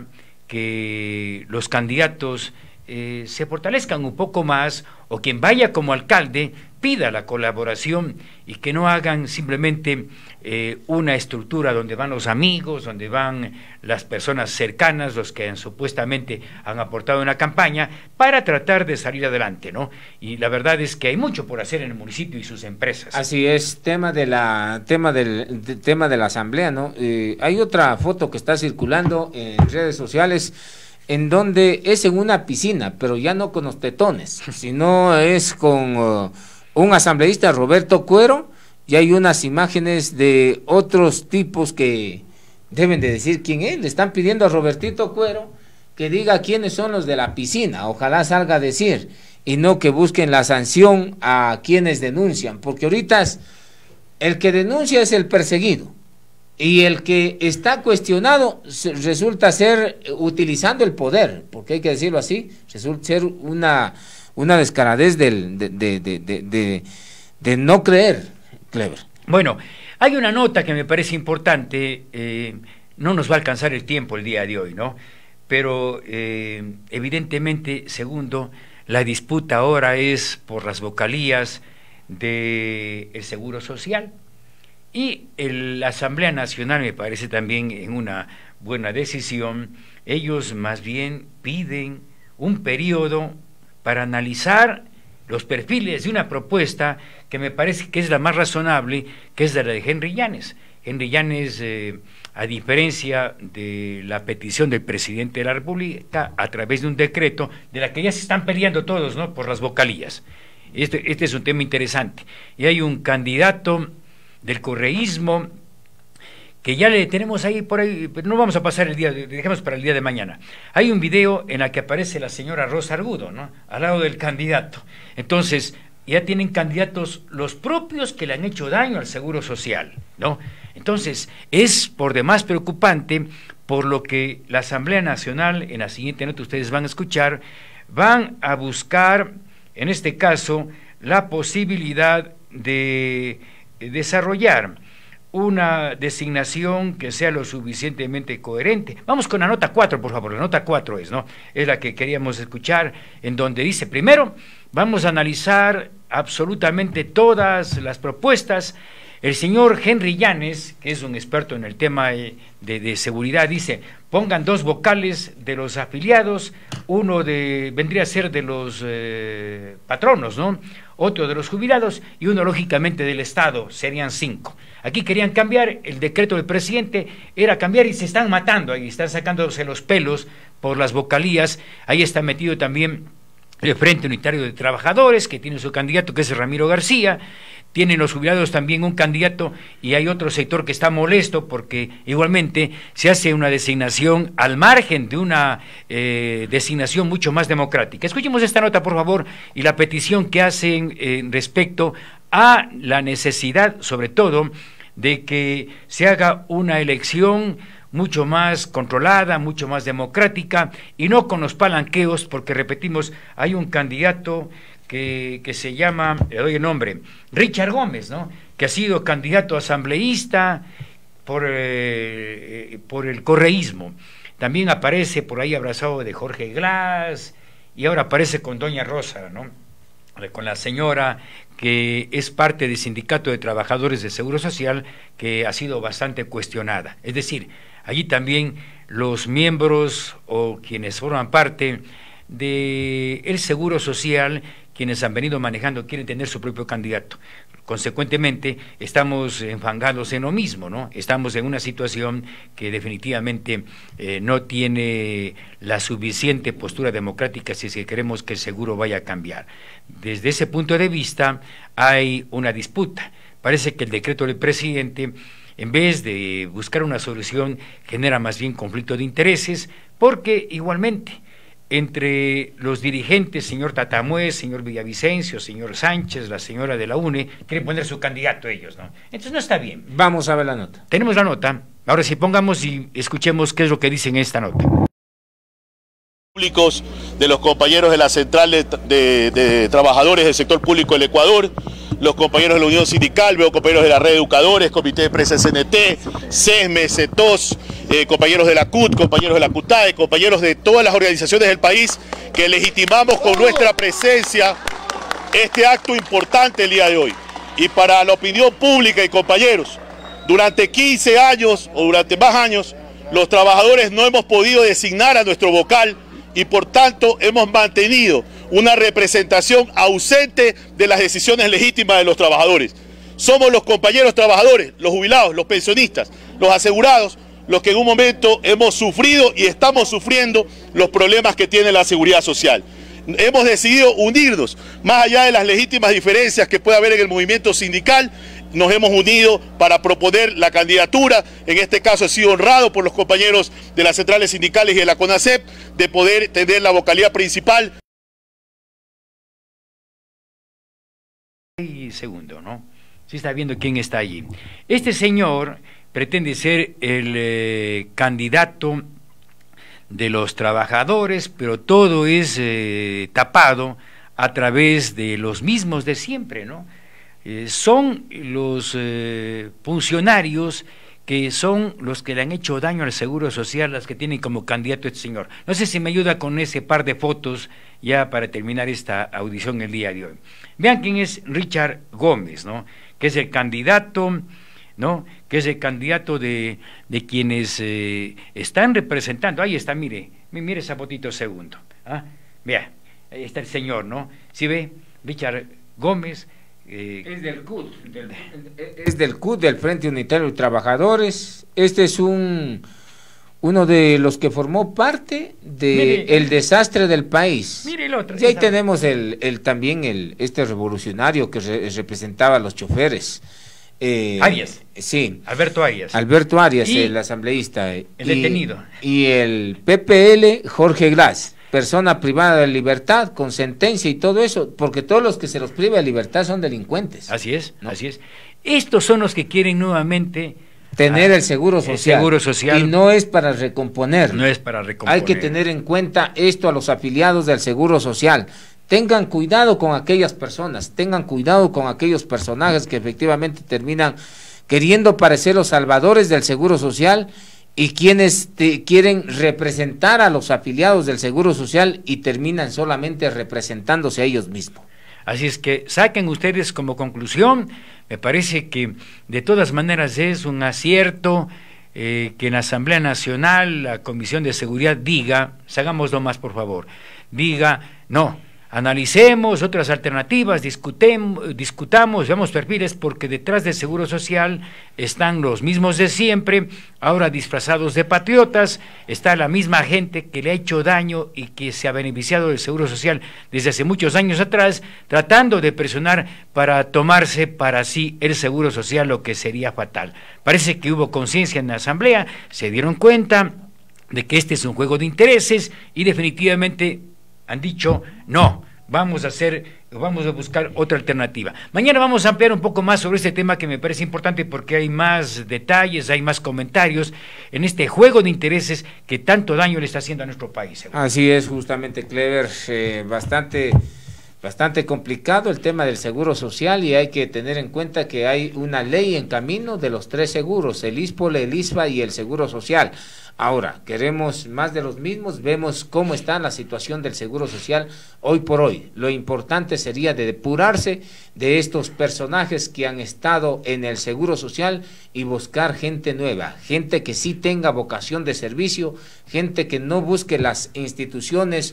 que los candidatos eh, se fortalezcan un poco más, o quien vaya como alcalde pida la colaboración y que no hagan simplemente eh, una estructura donde van los amigos, donde van las personas cercanas, los que han, supuestamente han aportado en la campaña, para tratar de salir adelante, ¿no? Y la verdad es que hay mucho por hacer en el municipio y sus empresas. Así es, tema de la tema del de, tema de la asamblea, ¿no? Eh, hay otra foto que está circulando en redes sociales, en donde es en una piscina, pero ya no con los tetones, sino es con uh, un asambleísta, Roberto Cuero, y hay unas imágenes de otros tipos que deben de decir quién es. Le están pidiendo a Robertito Cuero que diga quiénes son los de la piscina, ojalá salga a decir, y no que busquen la sanción a quienes denuncian, porque ahorita es, el que denuncia es el perseguido, y el que está cuestionado resulta ser utilizando el poder, porque hay que decirlo así, resulta ser una, una descaradez del, de, de, de, de, de, de no creer, Clever. Bueno, hay una nota que me parece importante, eh, no nos va a alcanzar el tiempo el día de hoy, ¿no? Pero eh, evidentemente, segundo, la disputa ahora es por las vocalías del Seguro Social. Y el, la Asamblea Nacional me parece también en una buena decisión. Ellos más bien piden un periodo para analizar los perfiles de una propuesta que me parece que es la más razonable, que es la de Henry Llanes. Henry Llanes, eh, a diferencia de la petición del presidente de la República, a través de un decreto, de la que ya se están peleando todos, ¿no?, por las vocalías. Este, este es un tema interesante. Y hay un candidato del correísmo que ya le tenemos ahí por ahí, pero no vamos a pasar el día, dejemos para el día de mañana. Hay un video en el que aparece la señora Rosa Argudo, ¿no?, al lado del candidato. Entonces, ya tienen candidatos los propios que le han hecho daño al Seguro Social, ¿no? Entonces, es por demás preocupante, por lo que la Asamblea Nacional, en la siguiente nota ustedes van a escuchar, van a buscar, en este caso, la posibilidad de desarrollar una designación que sea lo suficientemente coherente. Vamos con la nota cuatro, por favor. La nota cuatro es, ¿no?, es la que queríamos escuchar, en donde dice, primero, vamos a analizar absolutamente todas las propuestas. El señor Henry Llanes, que es un experto en el tema de, de seguridad, dice, pongan dos vocales de los afiliados, uno de vendría a ser de los eh, patronos, ¿no? Otro de los jubilados y uno lógicamente del Estado, serían cinco. Aquí querían cambiar, el decreto del presidente era cambiar y se están matando ahí, están sacándose los pelos por las vocalías. Ahí está metido también el Frente Unitario de Trabajadores, que tiene su candidato, que es Ramiro García. Tienen los jubilados también un candidato y hay otro sector que está molesto porque igualmente se hace una designación al margen de una eh, designación mucho más democrática. Escuchemos esta nota, por favor, y la petición que hacen eh, respecto a la necesidad, sobre todo, de que se haga una elección mucho más controlada, mucho más democrática y no con los palanqueos, porque repetimos, hay un candidato que, que se llama, le doy el nombre, Richard Gómez, ¿no? Que ha sido candidato asambleísta por, eh, por el correísmo. También aparece por ahí abrazado de Jorge Glass y ahora aparece con Doña Rosa, ¿no? Con la señora que es parte del Sindicato de Trabajadores de Seguro Social, que ha sido bastante cuestionada. Es decir, allí también los miembros o quienes forman parte del Seguro Social, quienes han venido manejando, quieren tener su propio candidato. Consecuentemente, estamos enfangados en lo mismo, ¿no? Estamos en una situación que definitivamente eh, no tiene la suficiente postura democrática si es que queremos que el seguro vaya a cambiar. Desde ese punto de vista, hay una disputa. Parece que el decreto del presidente, en vez de buscar una solución, genera más bien conflicto de intereses, porque igualmente, entre los dirigentes, señor Tatamuez, señor Villavicencio, señor Sánchez, la señora de la U N E, quieren poner su candidato ellos, ¿no? Entonces no está bien. Vamos a ver la nota. Tenemos la nota. Ahora sí, pongamos y escuchemos qué es lo que dicen en esta nota. Públicos de los compañeros de la Central de, de, de Trabajadores del Sector Público del Ecuador, los compañeros de la Unión Sindical, veo compañeros de la Red de Educadores, Comité de Empresa C N T, SESME, CETOS, eh, compañeros de la C U T, compañeros de la CUTAE, compañeros de todas las organizaciones del país que legitimamos con nuestra presencia este acto importante el día de hoy. Y para la opinión pública y compañeros, durante quince años o durante más años, los trabajadores no hemos podido designar a nuestro vocal y por tanto hemos mantenido una representación ausente de las decisiones legítimas de los trabajadores. Somos los compañeros trabajadores, los jubilados, los pensionistas, los asegurados, los que en un momento hemos sufrido y estamos sufriendo los problemas que tiene la seguridad social. Hemos decidido unirnos, más allá de las legítimas diferencias que puede haber en el movimiento sindical, nos hemos unido para proponer la candidatura. En este caso he sido honrado por los compañeros de las centrales sindicales y de la CONACEP de poder tener la vocalía principal. Y segundo, ¿no? Se está viendo quién está allí. Este señor pretende ser el eh, candidato de los trabajadores, pero todo es eh, tapado a través de los mismos de siempre, ¿no? Eh, son los eh, funcionarios que son los que le han hecho daño al Seguro Social, las que tienen como candidato a este señor. No sé si me ayuda con ese par de fotos ya para terminar esta audición el día de hoy. Vean quién es Richard Gómez, ¿no? Que es el candidato, ¿no? Que es el candidato de, de quienes eh, están representando. Ahí está, mire, mire esa fotito segundo. ¿Ah? Vea, ahí está el señor, ¿no? ¿Sí ve? Richard Gómez. Eh, es del C U T, del, es del C U T, del Frente Unitario de Trabajadores. Este es un uno de los que formó parte de el desastre del país. Mire el otro. Y ahí tenemos el, el también el este revolucionario que re, representaba a los choferes. Eh, Arias. Sí. Alberto Arias. Alberto Arias, y el asambleísta. El y, detenido. Y el P P L, Jorge Glass. Persona privada de libertad, con sentencia y todo eso, porque todos los que se los priva de libertad son delincuentes. Así es, ¿no? Así es. Estos son los que quieren nuevamente tener el seguro social. El seguro social. Y no es para recomponer. No es para recomponer. Hay que tener en cuenta esto a los afiliados del seguro social. Tengan cuidado con aquellas personas, tengan cuidado con aquellos personajes que efectivamente terminan queriendo parecer los salvadores del seguro social y quienes te quieren representar a los afiliados del Seguro Social y terminan solamente representándose a ellos mismos. Así es que saquen ustedes como conclusión, me parece que de todas maneras es un acierto eh, que en la Asamblea Nacional la Comisión de Seguridad diga, hagámoslo más por favor, diga, no, analicemos otras alternativas, discutemos, discutamos, veamos perfiles, porque detrás del Seguro Social están los mismos de siempre, ahora disfrazados de patriotas, está la misma gente que le ha hecho daño y que se ha beneficiado del Seguro Social desde hace muchos años atrás, tratando de presionar para tomarse para sí el Seguro Social, lo que sería fatal. Parece que hubo conciencia en la Asamblea, se dieron cuenta de que este es un juego de intereses y definitivamente han dicho, no, vamos a hacer, vamos a buscar otra alternativa. Mañana vamos a ampliar un poco más sobre este tema que me parece importante porque hay más detalles, hay más comentarios en este juego de intereses que tanto daño le está haciendo a nuestro país. Así es, justamente, Clever, eh, bastante, bastante complicado el tema del Seguro Social y hay que tener en cuenta que hay una ley en camino de los tres seguros, el ISPOLE, el ISVA y el Seguro Social. Ahora, queremos más de los mismos, vemos cómo está la situación del Seguro Social hoy por hoy. Lo importante sería de depurarse de estos personajes que han estado en el Seguro Social y buscar gente nueva, gente que sí tenga vocación de servicio, gente que no busque las instituciones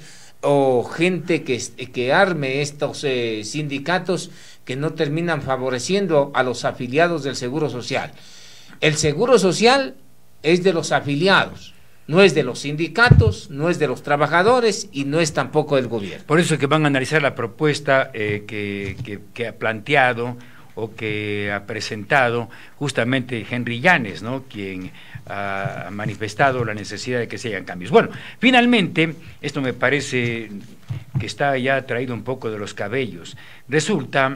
o gente que, que arme estos eh, sindicatos que no terminan favoreciendo a los afiliados del Seguro Social. El Seguro Social es de los afiliados, no es de los sindicatos, no es de los trabajadores y no es tampoco del gobierno. Por eso es que van a analizar la propuesta eh, que, que, que ha planteado o que ha presentado justamente Henry Llanes, ¿no?, quien ha manifestado la necesidad de que se hagan cambios. Bueno, finalmente, esto me parece que está ya traído un poco de los cabellos. Resulta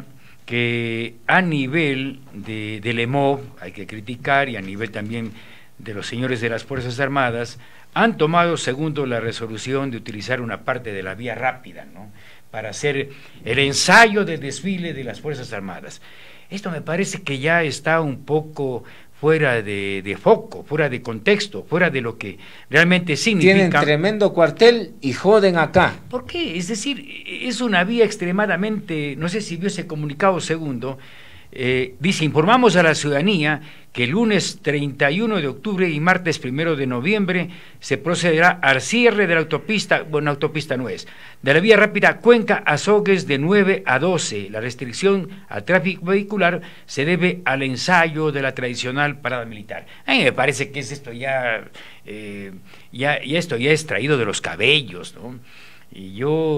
que a nivel de, del E M O V, hay que criticar, y a nivel también de los señores de las Fuerzas Armadas, han tomado, segundo, la resolución de utilizar una parte de la vía rápida, ¿no?, para hacer el ensayo de desfile de las Fuerzas Armadas. Esto me parece que ya está un poco fuera de, de foco, fuera de contexto, fuera de lo que realmente significa. Tienen tremendo cuartel y joden acá. ¿Por qué? Es decir, es una vía extremadamente, no sé si vio ese comunicado segundo, eh, dice, informamos a la ciudadanía que el lunes treinta y uno de octubre y martes primero de noviembre se procederá al cierre de la autopista, bueno, autopista no es, de la vía rápida Cuenca-Azogues de nueve a doce. La restricción al tráfico vehicular se debe al ensayo de la tradicional parada militar. A mí me parece que es esto ya, eh, ya, ya esto ya es traído de los cabellos, ¿no? Y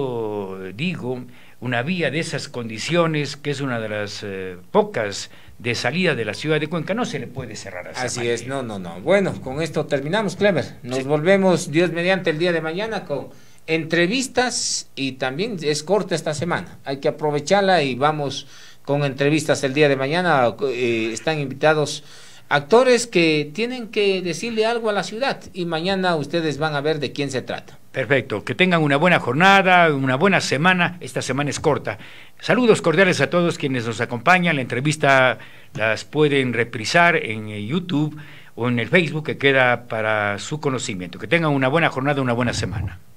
yo digo, una vía de esas condiciones, que es una de las eh, pocas de salida de la ciudad de Cuenca, no se le puede cerrar así. Así es, no, no, no. Bueno, con esto terminamos, Clever. Nos sí. volvemos, Dios mediante, el día de mañana con entrevistas y también es corta esta semana. Hay que aprovecharla y vamos con entrevistas el día de mañana. Eh, están invitados actores que tienen que decirle algo a la ciudad y mañana ustedes van a ver de quién se trata. Perfecto, que tengan una buena jornada, una buena semana, esta semana es corta. Saludos cordiales a todos quienes nos acompañan, la entrevista las pueden reprisar en YouTube o en el Facebook que queda para su conocimiento. Que tengan una buena jornada, una buena semana.